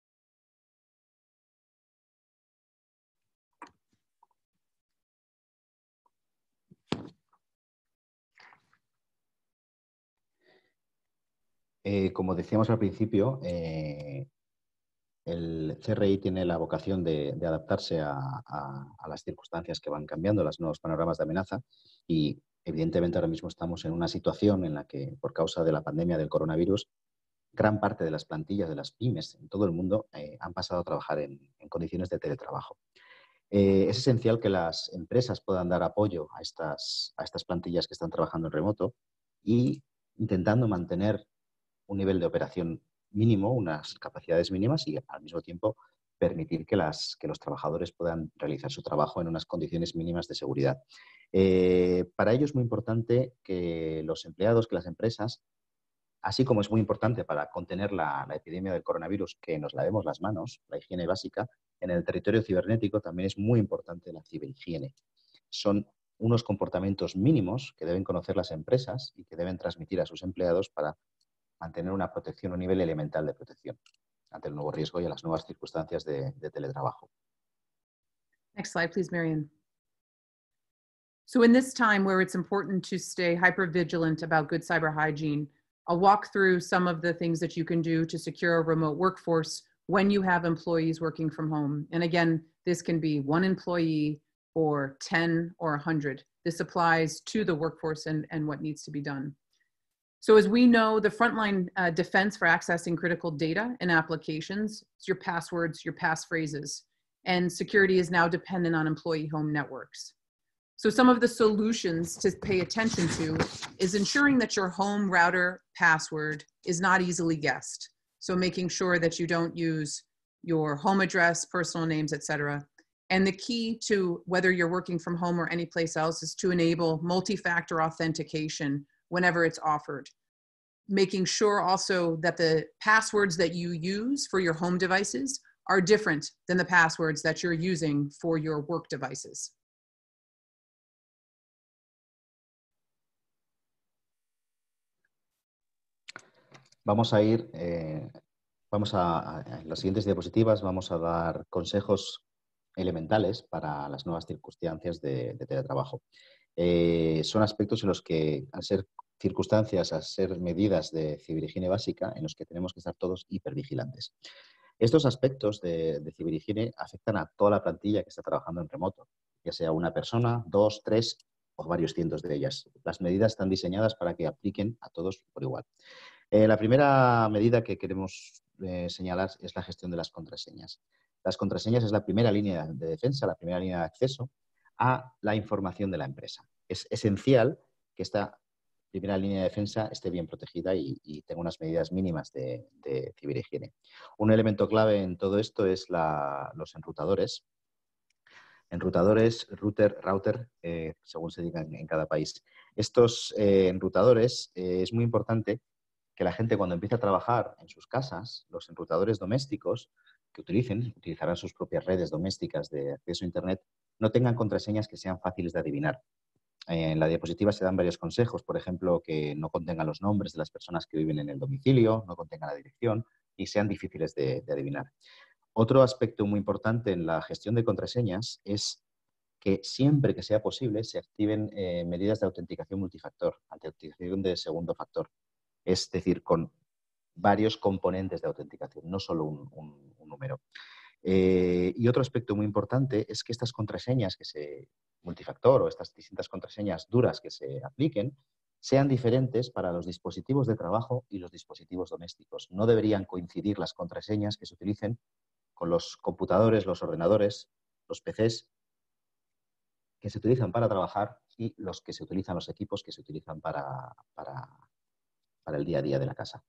Como decíamos al principio, el CRI tiene la vocación de adaptarse a las circunstancias que van cambiando, los nuevos panoramas de amenaza, y evidentemente ahora mismo estamos en una situación en la que, por causa de la pandemia del coronavirus, gran parte de las plantillas de las pymes en todo el mundo han pasado a trabajar en condiciones de teletrabajo. Es esencial que las empresas puedan dar apoyo a estas plantillas que están trabajando en remoto y intentando mantener un nivel de operación mínimo, unas capacidades mínimas, y al mismo tiempo permitir que los trabajadores puedan realizar su trabajo en unas condiciones mínimas de seguridad. Para ello es muy importante que los empleados, que las empresas, así como es muy importante para contener la epidemia del coronavirus, que nos lavemos las manos, la higiene básica, en el territorio cibernético también es muy importante la ciberhigiene. Son unos comportamientos mínimos que deben conocer las empresas y que deben transmitir a sus empleados para mantener una protección, un nivel elemental de protección ante el nuevo riesgo y a las nuevas circunstancias de teletrabajo. Next slide, please, Marian. So in this time where it's important to stay hyper-vigilant about good cyber hygiene, I'll walk through some of the things that you can do to secure a remote workforce when you have employees working from home. And again, this can be 1 employee or 10 or 100. This applies to the workforce and what needs to be done. So as we know, the frontline defense for accessing critical data and applications is your passwords, your passphrases, and security is now dependent on employee home networks. So some of the solutions to pay attention to is ensuring that your home router password is not easily guessed. So making sure that you don't use your home address, personal names, etc. And the key to whether you're working from home or anyplace else is to enable multi-factor authentication whenever it's offered. Making sure also that the passwords that you use for your home devices are different than the passwords that you're using for your work devices. Vamos a ir, en las siguientes diapositivas vamos a dar consejos elementales para las nuevas circunstancias de teletrabajo. Son aspectos en los que, al ser circunstancias, al ser medidas de ciberhigiene básica, en los que tenemos que estar todos hipervigilantes. Estos aspectos de ciberhigiene afectan a toda la plantilla que está trabajando en remoto, ya sea una persona, 2, 3 o varios cientos de ellas. Las medidas están diseñadas para que apliquen a todos por igual. La primera medida que queremos señalar es la gestión de las contraseñas. Las contraseñas es la primera línea de defensa, la primera línea de acceso a la información de la empresa. Es esencial que esta primera línea de defensa esté bien protegida y tenga unas medidas mínimas de ciberhigiene. Un elemento clave en todo esto es los enrutadores. Enrutadores, router, según se diga en cada país. Estos enrutadores es muy importante que la gente, cuando empiece a trabajar en sus casas, los enrutadores domésticos que utilizarán sus propias redes domésticas de acceso a Internet, no tengan contraseñas que sean fáciles de adivinar. En la diapositiva se dan varios consejos, por ejemplo, que no contengan los nombres de las personas que viven en el domicilio, no contengan la dirección y sean difíciles de adivinar. Otro aspecto muy importante en la gestión de contraseñas es que siempre que sea posible se activen medidas de autenticación multifactor, autenticación de segundo factor. Es decir, con varios componentes de autenticación, no solo un número. Y otro aspecto muy importante es que estas contraseñas multifactor o estas distintas contraseñas duras que se apliquen sean diferentes para los dispositivos de trabajo y los dispositivos domésticos. No deberían coincidir las contraseñas que se utilicen con los computadores, los ordenadores, los PCs que se utilizan para trabajar y los que se utilizan, los equipos que se utilizan para el día a día de la casa.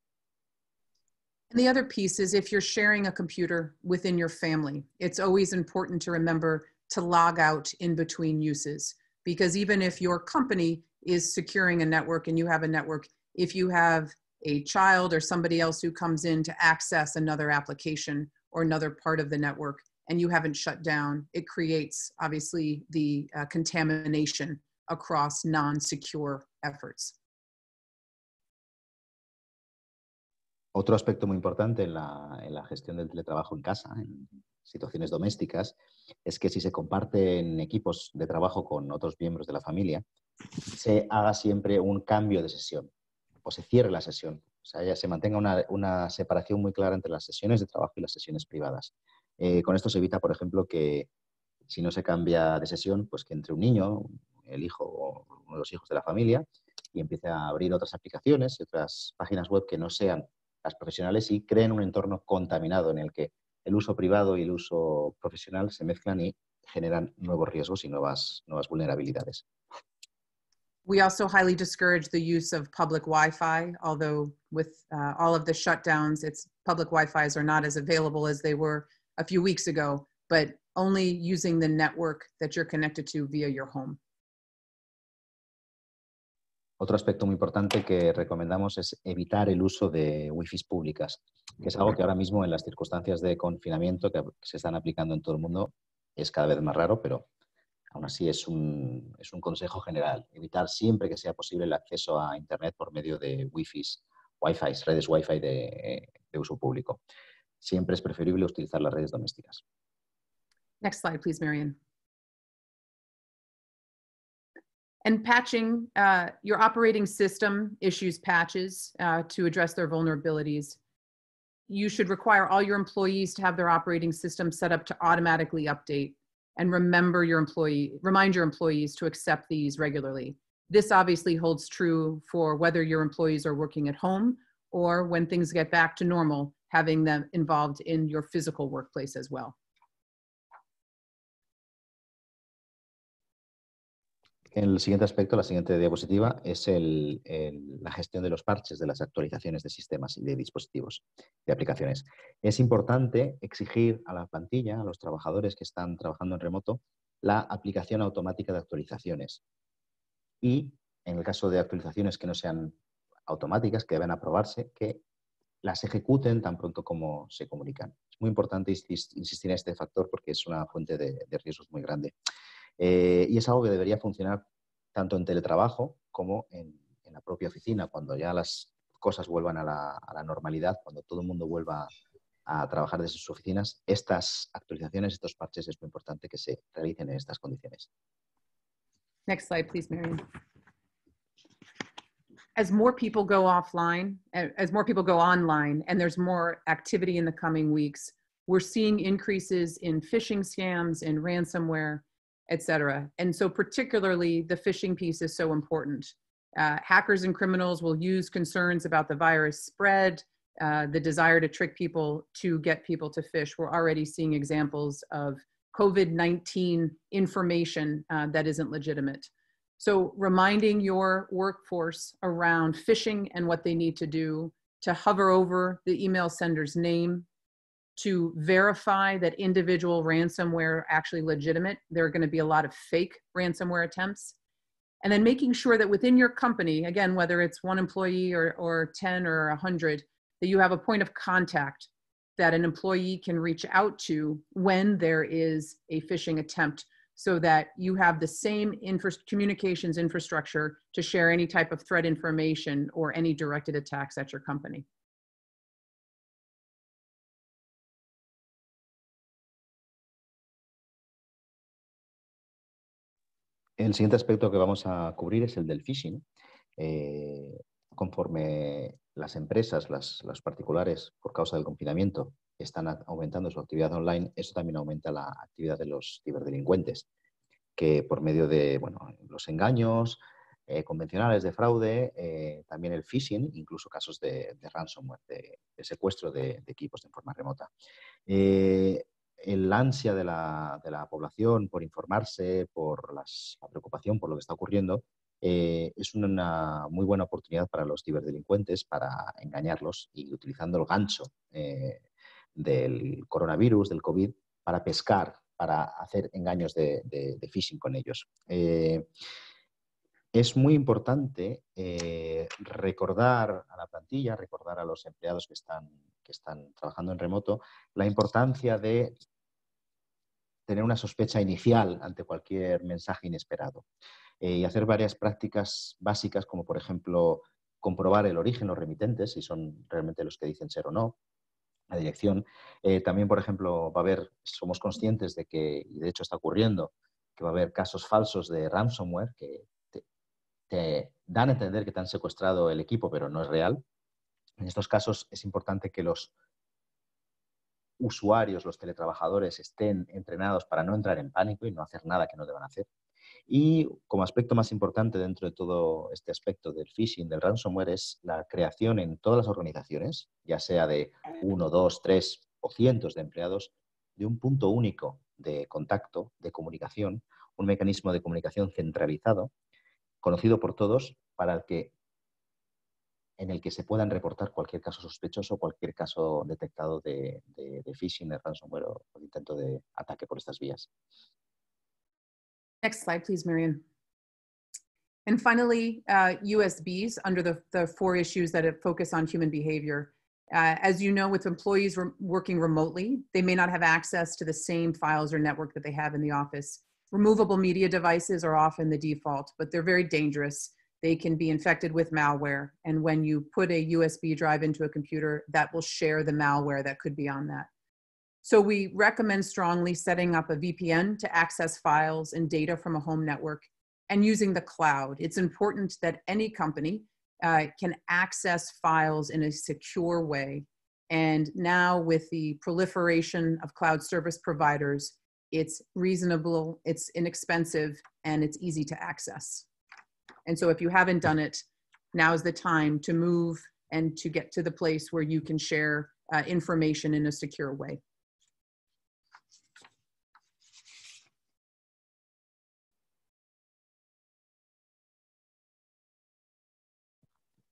And the other piece is if you're sharing a computer within your family, it's always important to remember to log out in between uses, because even if your company is securing a network and you have a network, if you have a child or somebody else who comes in to access another application or another part of the network and you haven't shut down, it creates obviously the contamination across non-secure efforts. Otro aspecto muy importante en la gestión del teletrabajo en casa, en situaciones domésticas, es que si se comparten equipos de trabajo con otros miembros de la familia, se haga siempre un cambio de sesión o se cierre la sesión. O sea, ya se mantenga una separación muy clara entre las sesiones de trabajo y las sesiones privadas. Con esto se evita, por ejemplo, que si no se cambia de sesión, pues que entre un niño, el hijo o uno de los hijos de la familia, y empiece a abrir otras aplicaciones y otras páginas web que no sean las profesionales y creen un entorno contaminado en el que el uso privado y el uso profesional se mezclan y generan nuevos riesgos y nuevas vulnerabilidades. We also highly discourage the use of public Wi-Fi, although with all of the shutdowns, public Wi-Fis are not as available as they were a few weeks ago, but only using the network that you're connected to via your home. Otro aspecto muy importante que recomendamos es evitar el uso de Wi-Fi públicas, que es algo que ahora mismo en las circunstancias de confinamiento que se están aplicando en todo el mundo es cada vez más raro, pero aún así es un consejo general. Evitar siempre que sea posible el acceso a Internet por medio de Wi-Fi, redes Wi-Fi de uso público. Siempre es preferible utilizar las redes domésticas. Next slide, please, Marian. And patching, your operating system issues patches to address their vulnerabilities. You should require all your employees to have their operating system set up to automatically update and remind your employees to accept these regularly. This obviously holds true for whether your employees are working at home or when things get back to normal, having them involved in your physical workplace as well. El siguiente aspecto, la siguiente diapositiva, es la gestión de los parches, de las actualizaciones de sistemas y de dispositivos, de aplicaciones. Es importante exigir a la plantilla, a los trabajadores que están trabajando en remoto, la aplicación automática de actualizaciones. Y en el caso de actualizaciones que no sean automáticas, que deben aprobarse, que las ejecuten tan pronto como se comunican. Es muy importante insistir en este factor porque es una fuente de riesgos muy grande. Y es algo que debería funcionar tanto en teletrabajo como en la propia oficina, cuando ya las cosas vuelvan a la normalidad, cuando todo el mundo vuelva a trabajar desde sus oficinas. Estas actualizaciones, estos parches, es muy importante que se realicen en estas condiciones. Next slide, please, Marian. As more people go offline, as more people go online, and there's more activity in the coming weeks, we're seeing increases in phishing scams, in ransomware, et cetera. And so particularly the phishing piece is so important. Hackers and criminals will use concerns about the virus spread, the desire to trick people to get people to phish. We're already seeing examples of COVID-19 information that isn't legitimate. So reminding your workforce around phishing and what they need to do, to hover over the email sender's name, to verify that individual ransomware are actually legitimate. There are going to be a lot of fake ransomware attempts. And then making sure that within your company, again, whether it's one employee or 10 or 100, that you have a point of contact that an employee can reach out to when there is a phishing attempt, so that you have the same communications infrastructure to share any type of threat information or any directed attacks at your company. El siguiente aspecto que vamos a cubrir es el del phishing. Conforme las empresas, los particulares, por causa del confinamiento, están aumentando su actividad online, eso también aumenta la actividad de los ciberdelincuentes, que por medio de los engaños convencionales de fraude, también el phishing, incluso casos de ransomware, de secuestro de equipos en forma remota. El ansia de la población por informarse, por la preocupación por lo que está ocurriendo, es una muy buena oportunidad para los ciberdelincuentes para engañarlos y utilizando el gancho del coronavirus, del COVID, para pescar, para hacer engaños de phishing con ellos. Es muy importante recordar a la plantilla, recordar a los empleados que están trabajando en remoto, la importancia de tener una sospecha inicial ante cualquier mensaje inesperado y hacer varias prácticas básicas, como por ejemplo comprobar el origen, los remitentes, si son realmente los que dicen ser o no, la dirección. También, por ejemplo, somos conscientes de que, y de hecho está ocurriendo, que va a haber casos falsos de ransomware que te dan a entender que te han secuestrado el equipo, pero no es real. En estos casos es importante que los usuarios, los teletrabajadores, estén entrenados para no entrar en pánico y no hacer nada que no deban hacer. Y como aspecto más importante dentro de todo este aspecto del phishing, del ransomware, es la creación en todas las organizaciones, ya sea de 1, 2, 3 o cientos de empleados, de un punto único de contacto, de comunicación, un mecanismo de comunicación centralizado, conocido por todos, en el que se puedan reportar cualquier caso sospechoso, cualquier caso detectado de phishing, de ransomware o intento de ataque por estas vías. Next slide, please, Marian. And finally, USBs under the 4 issues that focus on human behavior. As you know, with employees working remotely, they may not have access to the same files or network that they have in the office. Removable media devices are often the default, but they're very dangerous. They can be infected with malware. And when you put a USB drive into a computer, that will share the malware that could be on that. So we recommend strongly setting up a VPN to access files and data from a home network and using the cloud. It's important that any company can access files in a secure way. And now with the proliferation of cloud service providers, it's reasonable, it's inexpensive, and it's easy to access. And so if you haven't done it, now is the time to move and to get to the place where you can share information in a secure way.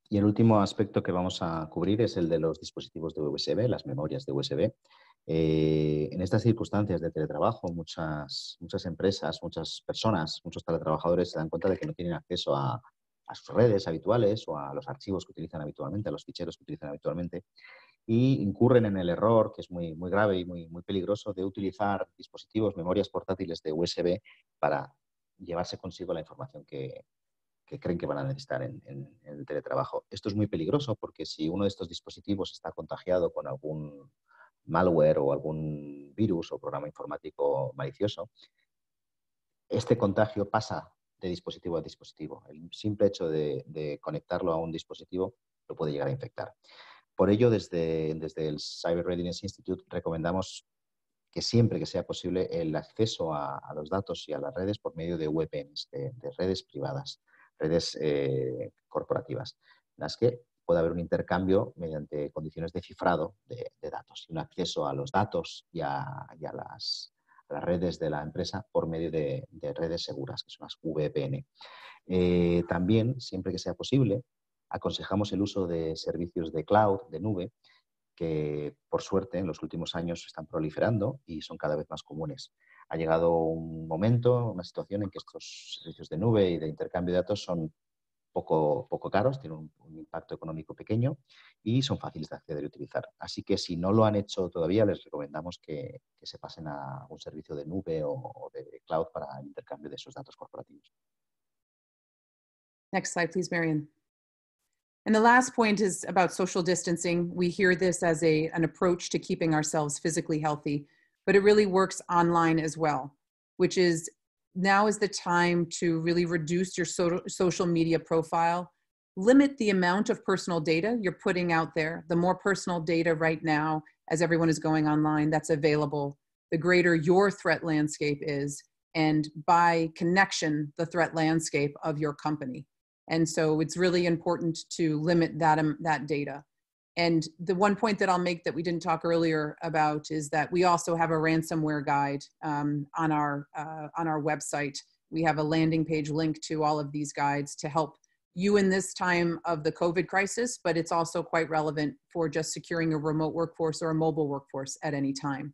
Y el último aspecto que vamos a cubrir es el de los dispositivos de USB, las memorias de USB. En estas circunstancias de teletrabajo, muchas empresas, muchas personas, muchos teletrabajadores se dan cuenta de que no tienen acceso a sus redes habituales o a los archivos que utilizan habitualmente, a los ficheros que utilizan habitualmente, y incurren en el error, que es muy grave y muy peligroso, de utilizar dispositivos, memorias portátiles de USB para llevarse consigo la información que creen que van a necesitar en el teletrabajo. Esto es muy peligroso porque si uno de estos dispositivos está contagiado con algún malware o algún virus o programa informático malicioso, este contagio pasa de dispositivo a dispositivo. El simple hecho de conectarlo a un dispositivo lo puede llegar a infectar. Por ello, desde el Cyber Readiness Institute recomendamos que siempre que sea posible el acceso a los datos y a las redes por medio de VPNs, de redes privadas, redes corporativas, en las que puede haber un intercambio mediante condiciones de cifrado de datos y un acceso a los datos y a las redes de la empresa por medio de redes seguras, que son las VPN. También, siempre que sea posible, aconsejamos el uso de servicios de cloud, de nube, que por suerte en los últimos años están proliferando y son cada vez más comunes. Ha llegado un momento, una situación en que estos servicios de nube y de intercambio de datos son poco caros, tienen un impacto económico pequeño y son fáciles de acceder y utilizar. Así que si no lo han hecho todavía, les recomendamos que se pasen a un servicio de nube o de cloud para el intercambio de esos datos corporativos. Next slide, please, Marian. And the last point is about social distancing. We hear this as an approach to keeping ourselves physically healthy, but it really works online as well, which is now is the time to really reduce your social media profile, limit the amount of personal data you're putting out there. The more personal data right now, as everyone is going online, that's available, the greater your threat landscape is, and by connection, the threat landscape of your company. And so it's really important to limit that data. And the one point that I'll make that we didn't talk earlier about is that we also have a ransomware guide on our website. We have a landing page link to all of these guides to help you in this time of the COVID crisis, but it's also quite relevant for just securing a remote workforce or a mobile workforce at any time.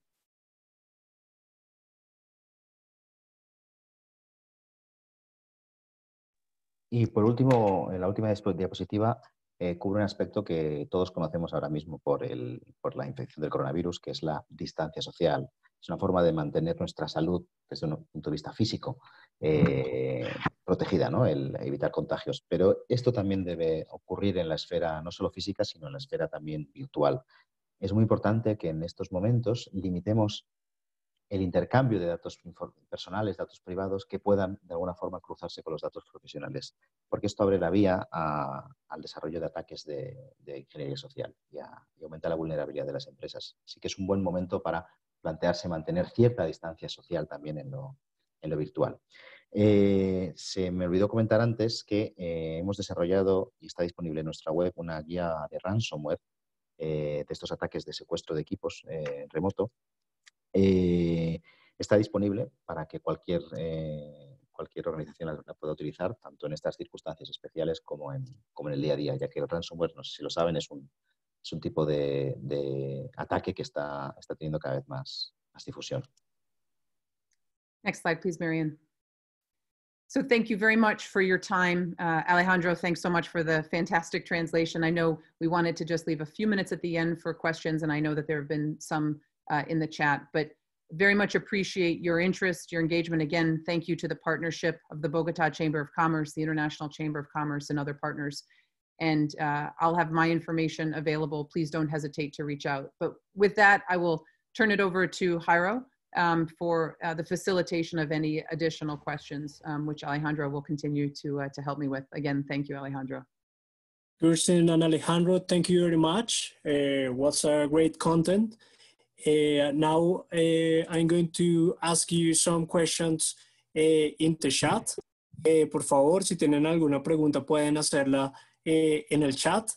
Y por último, en la última diapositiva, cubre un aspecto que todos conocemos ahora mismo por la infección del coronavirus, que es la distancia social. Es una forma de mantener nuestra salud desde un punto de vista físico protegida, ¿no? El evitar contagios. Pero esto también debe ocurrir en la esfera no solo física, sino en la esfera también virtual. Es muy importante que en estos momentos limitemos el intercambio de datos personales, datos privados, que puedan de alguna forma cruzarse con los datos profesionales, porque esto abre la vía al desarrollo de ataques de ingeniería social y aumenta la vulnerabilidad de las empresas. Así que es un buen momento para plantearse mantener cierta distancia social también en lo virtual. Se me olvidó comentar antes que hemos desarrollado y está disponible en nuestra web una guía de ransomware de estos ataques de secuestro de equipos remoto. Está disponible para que cualquier organización la pueda utilizar, tanto en estas circunstancias especiales como en el día a día, ya que el ransomware, no sé si lo saben, es un tipo de ataque que está teniendo cada vez más difusión. Next slide, please, Marian. So thank you very much for your time. Alejandro, thanks so much for the fantastic translation. I know we wanted to just leave a few minutes at the end for questions, and I know that there have been some in the chat, but very much appreciate your interest, your engagement. Again, thank you to the partnership of the Bogota Chamber of Commerce, the International Chamber of Commerce, and other partners. And I'll have my information available. Please don't hesitate to reach out. But with that, I will turn it over to Jairo for the facilitation of any additional questions, which Alejandro will continue to help me with. Again, thank you, Alejandro. Kirsten and Alejandro, thank you very much. What's a great content. Now I'm going to ask you some questions in the chat. Por favor, si tienen alguna pregunta pueden hacerla en el chat.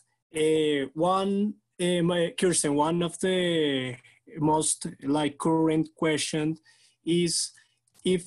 Kirsten, one of the most current question is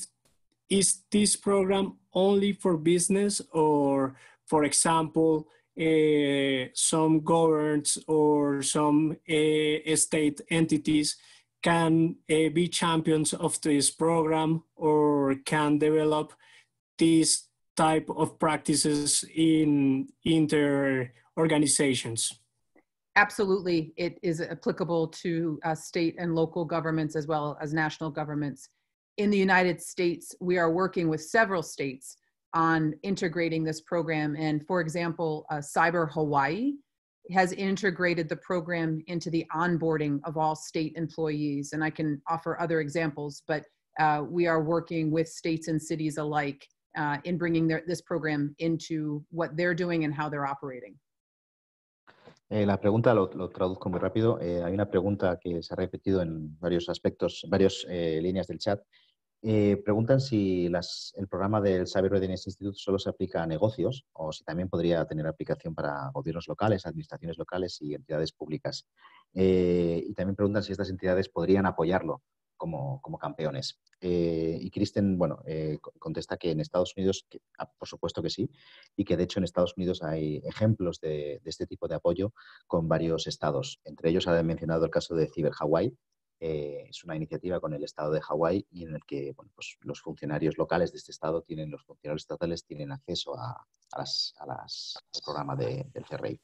this program only for business, or for example, some governments or some state entities can be champions of this program or can develop these type of practices in their organizations? Absolutely, it is applicable to state and local governments as well as national governments. In the United States, we are working with several states on integrating this program. And for example, Cyber Hawaii has integrated the program into the onboarding of all state employees. And I can offer other examples, but we are working with states and cities alike in bringing this program into what they're doing and how they're operating. La pregunta lo traduzco muy rápido. Hay una pregunta que se ha repetido en varios aspectos, varias líneas del chat. Preguntan si el programa del Cyber Readiness Institute solo se aplica a negocios o si también podría tener aplicación para gobiernos locales, administraciones locales y entidades públicas. Y también preguntan si estas entidades podrían apoyarlo como campeones. Y Kristen, bueno, contesta que en Estados Unidos, por supuesto que sí, y que de hecho en Estados Unidos hay ejemplos de este tipo de apoyo con varios estados. Entre ellos ha mencionado el caso de Cyber Hawaii. Es una iniciativa con el estado de Hawái y en el que bueno, pues los funcionarios locales de este estado los funcionarios estatales tienen acceso al programa del CRI.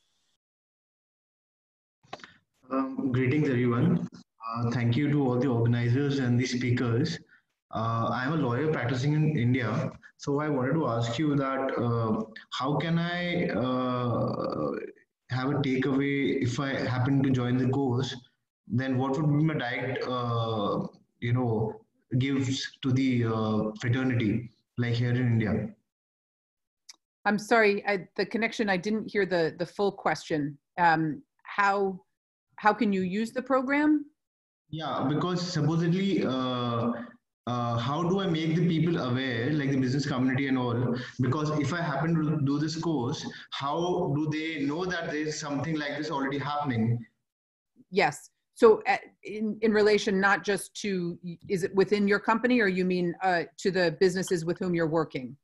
Greetings everyone. Thank you to all the organizers and the speakers. I'm a lawyer practicing in India, so I wanted to ask you that how can I have a takeaway if I happen to join the course? Then what would be my direct, gifts to the fraternity, like here in India? I'm sorry, the connection, I didn't hear the full question. How can you use the program? Yeah, because supposedly, how do I make the people aware, like the business community and all? Because if I happen to do this course, how do they know that there's something like this already happening? Yes. So in relation, not just to, is it within your company or you mean to the businesses with whom you're working?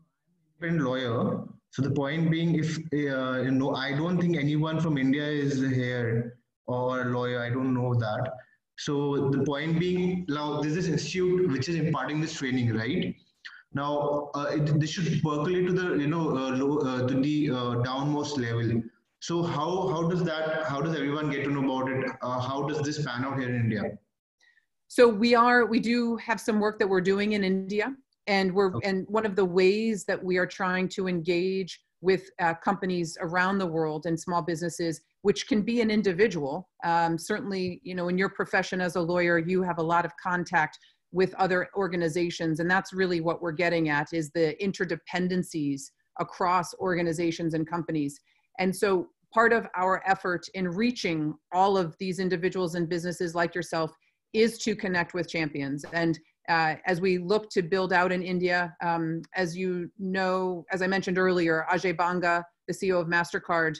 Lawyer. So the point being, if, I don't think anyone from India is here or a lawyer, I don't know that. So the point being, now this is institute which is imparting this training, right? Now, this should percolate to the, to the downmost level. So how does everyone get to know about it? How does this pan out here in India? So we do have some work that we're doing in India, and and one of the ways that we are trying to engage with companies around the world and small businesses, which can be an individual. Certainly, in your profession as a lawyer, you have a lot of contact with other organizations, and that's really what we're getting at, is the interdependencies across organizations and companies. And so part of our effort in reaching all of these individuals and businesses like yourself is to connect with champions. And as we look to build out in India, as you know, as I mentioned earlier, Ajay Banga, the CEO of MasterCard,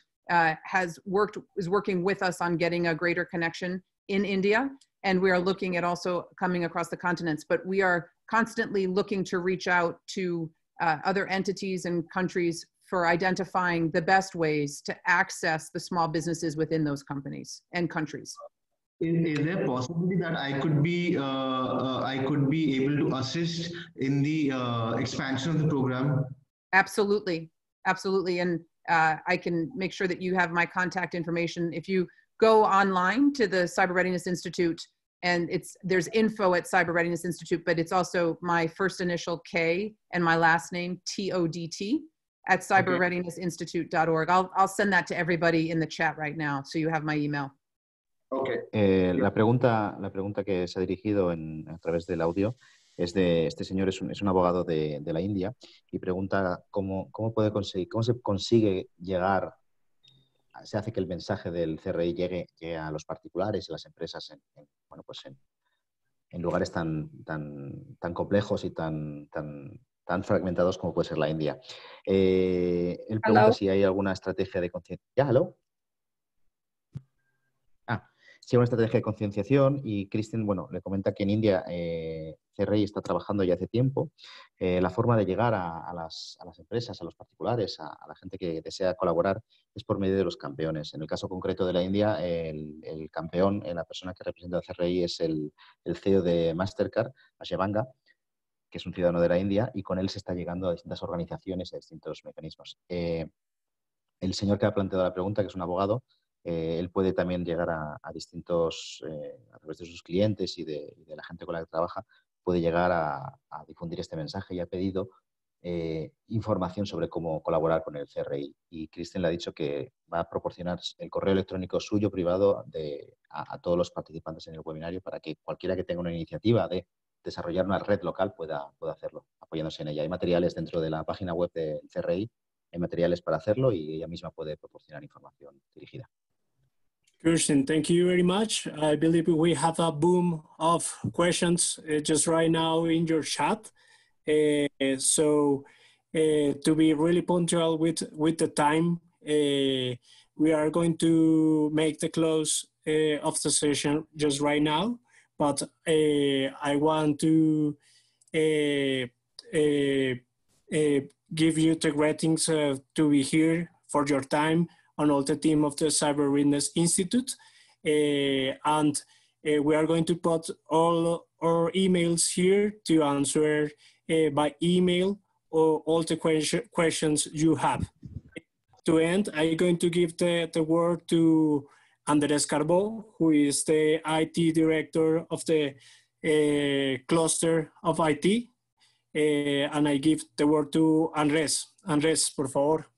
is working with us on getting a greater connection in India. And we are looking at also coming across the continents, but we are constantly looking to reach out to other entities and countries for identifying the best ways to access the small businesses within those companies and countries. Is there a possibility that I could be able to assist in the expansion of the program? Absolutely, absolutely, and I can make sure that you have my contact information. If you go online to the Cyber Readiness Institute, and there's info at Cyber Readiness Institute, but it's also my first initial K and my last name, TODT, at cyberreadinessinstitute.org. I'll send that to everybody in the chat right now, so you have my email. Okay. La pregunta que se ha dirigido a través del audio es de este señor, es un abogado de la India, y pregunta cómo se consigue llegar, se hace que el mensaje del CRI llegue a los particulares y a las empresas en lugares tan complejos y tan fragmentados como puede ser la India. Él pregunta si hay alguna estrategia de concienciación. Si hay una estrategia de concienciación, y Kristen, le comenta que en India CRI está trabajando ya hace tiempo. La forma de llegar a las empresas, a los particulares, a la gente que desea colaborar, es por medio de los campeones. En el caso concreto de la India, el campeón, la persona que representa al CRI es el CEO de Mastercard, Ajay Banga, que es un ciudadano de la India, y con él se está llegando a distintas organizaciones y a distintos mecanismos. El señor que ha planteado la pregunta, que es un abogado, él puede también llegar a distintos, a través de sus clientes y de la gente con la que trabaja, puede llegar a difundir este mensaje y ha pedido información sobre cómo colaborar con el CRI. Y Kristen le ha dicho que va a proporcionar el correo electrónico suyo privado a todos los participantes en el webinario para que cualquiera que tenga una iniciativa de desarrollar una red local pueda hacerlo, apoyándose en ella. Hay materiales dentro de la página web del CRI, hay materiales para hacerlo y ella misma puede proporcionar información dirigida. Kirsten, thank you very much. I believe we have a boom of questions just right now in your chat. So to be really punctual with the time, we are going to make the close of the session just right now. But I want to give you the greetings to be here for your time on all the team of the Cyber Readiness Institute. And we are going to put all our emails here to answer by email or all the questions you have. To end, I'm going to give the word to Andrés Carbó, who is the IT director of the cluster of IT. And I give the word to Andrés. Andrés, por favor.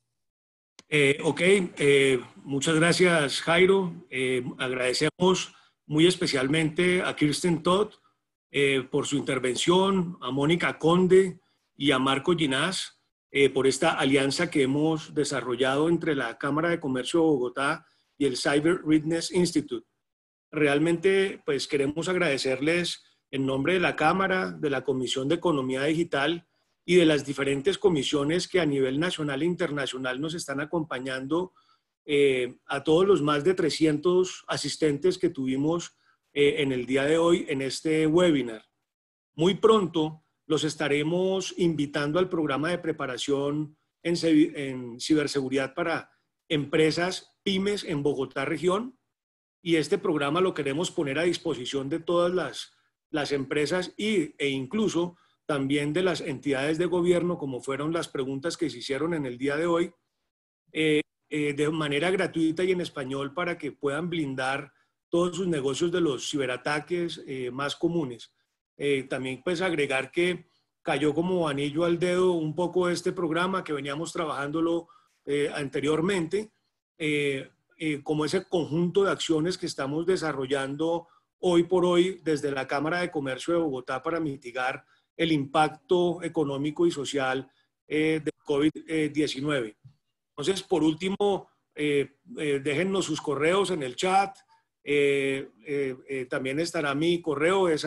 Muchas gracias, Jairo. Agradecemos muy especialmente a Kirsten Todd por su intervención, a Mónica Conde y a Marco Ginás por esta alianza que hemos desarrollado entre la Cámara de Comercio de Bogotá y el Cyber Readiness Institute. Realmente, pues queremos agradecerles en nombre de la Cámara, de la Comisión de Economía Digital y de las diferentes comisiones que a nivel nacional e internacional nos están acompañando, a todos los más de 300 asistentes que tuvimos en el día de hoy en este webinar. Muy pronto los estaremos invitando al programa de preparación en ciberseguridad para empresas pymes en Bogotá región, y este programa lo queremos poner a disposición de todas las empresas e incluso también de las entidades de gobierno, como fueron las preguntas que se hicieron en el día de hoy, de manera gratuita y en español para que puedan blindar todos sus negocios de los ciberataques más comunes. También pues agregar que cayó como anillo al dedo un poco este programa que veníamos trabajándolo anteriormente, como ese conjunto de acciones que estamos desarrollando hoy por hoy desde la Cámara de Comercio de Bogotá para mitigar el impacto económico y social del COVID-19. Entonces, por último, déjennos sus correos en el chat. También estará mi correo, es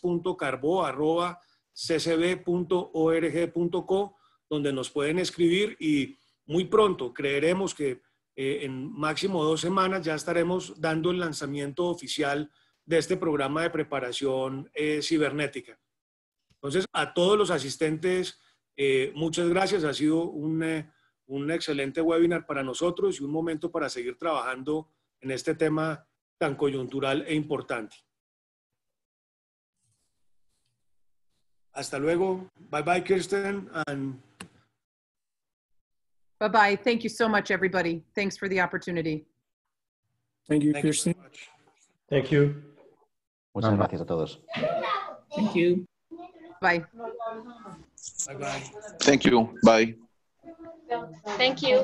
andres.carbo@ccb.org.co, donde nos pueden escribir y muy pronto, creeremos que en máximo 2 semanas ya estaremos dando el lanzamiento oficial de este programa de preparación cibernética. Entonces, a todos los asistentes, muchas gracias. Ha sido un excelente webinar para nosotros y un momento para seguir trabajando en este tema tan coyuntural e importante. Hasta luego. Bye bye, Kirsten. And Bye bye. Thank you so much, everybody. Thanks for the opportunity. Thank you, thank you Kirsten. very much. Thank you. Muchas gracias a todos. Thank you. Bye. Bye bye. Thank you. Bye. Thank you.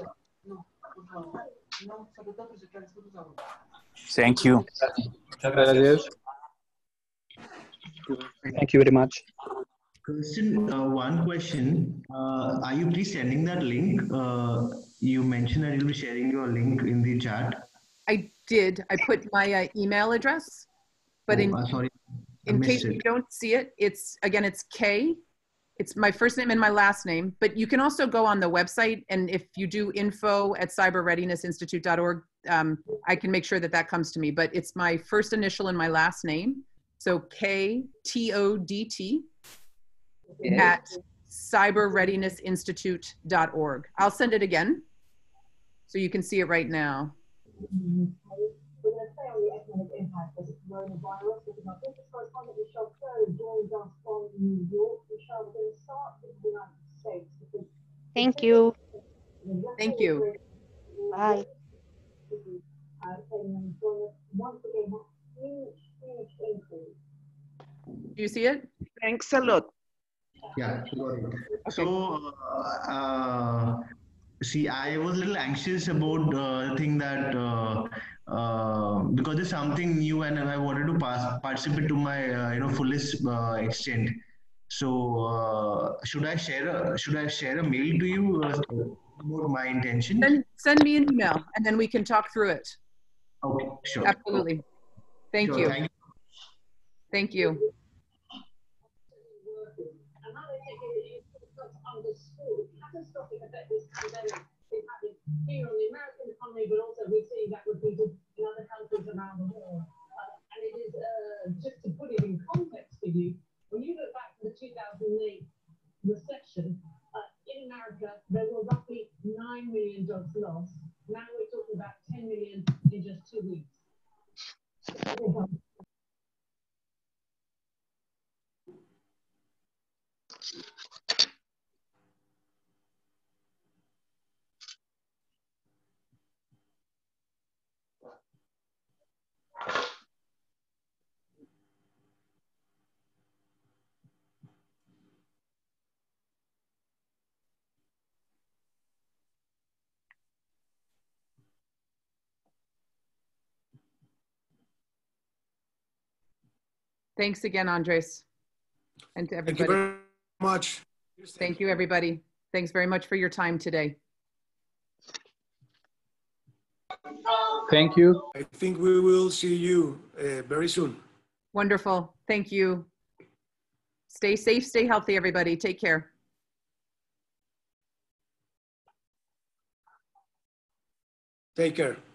Thank you. Muchas gracias. Thank you very much. Kirsten, one question. Are you please sending that link? You mentioned that you'll be sharing your link in the chat. I did. I put my email address, but Sorry, in case you don't see it, it's K. It's my first name and my last name, but you can also go on the website, and if you do info@cyberreadinessinstitute.org, I can make sure that comes to me, but it's my first initial and my last name. So KTODT at cyberreadinessinstitute.org. I'll send it again so you can see it right now. Thank you. Thank you. Bye. Do you see it? Thanks a lot. Yeah, got it. Okay. So, see, I was a little anxious about the thing that because it's something new and I wanted to participate to my fullest extent. So, should I share a mail to you about my intention? Send me an email and then we can talk through it. Okay, sure. Absolutely. Thank Sure, you. thank you. Thank you. Here on the American economy, but also we're seeing that repeated in other countries around the world. And it is, just to put it in context for you, when you look back to the 2008 recession, in America, there were roughly 9 million jobs lost. Now we're talking about 10 million in just 2 weeks. Thanks again, Andres, and to everybody. Thank you very much. Thank you, everybody. Thanks very much for your time today. Thank you. I think we will see you very soon. Wonderful. Thank you. Stay safe, stay healthy, everybody. Take care. Take care.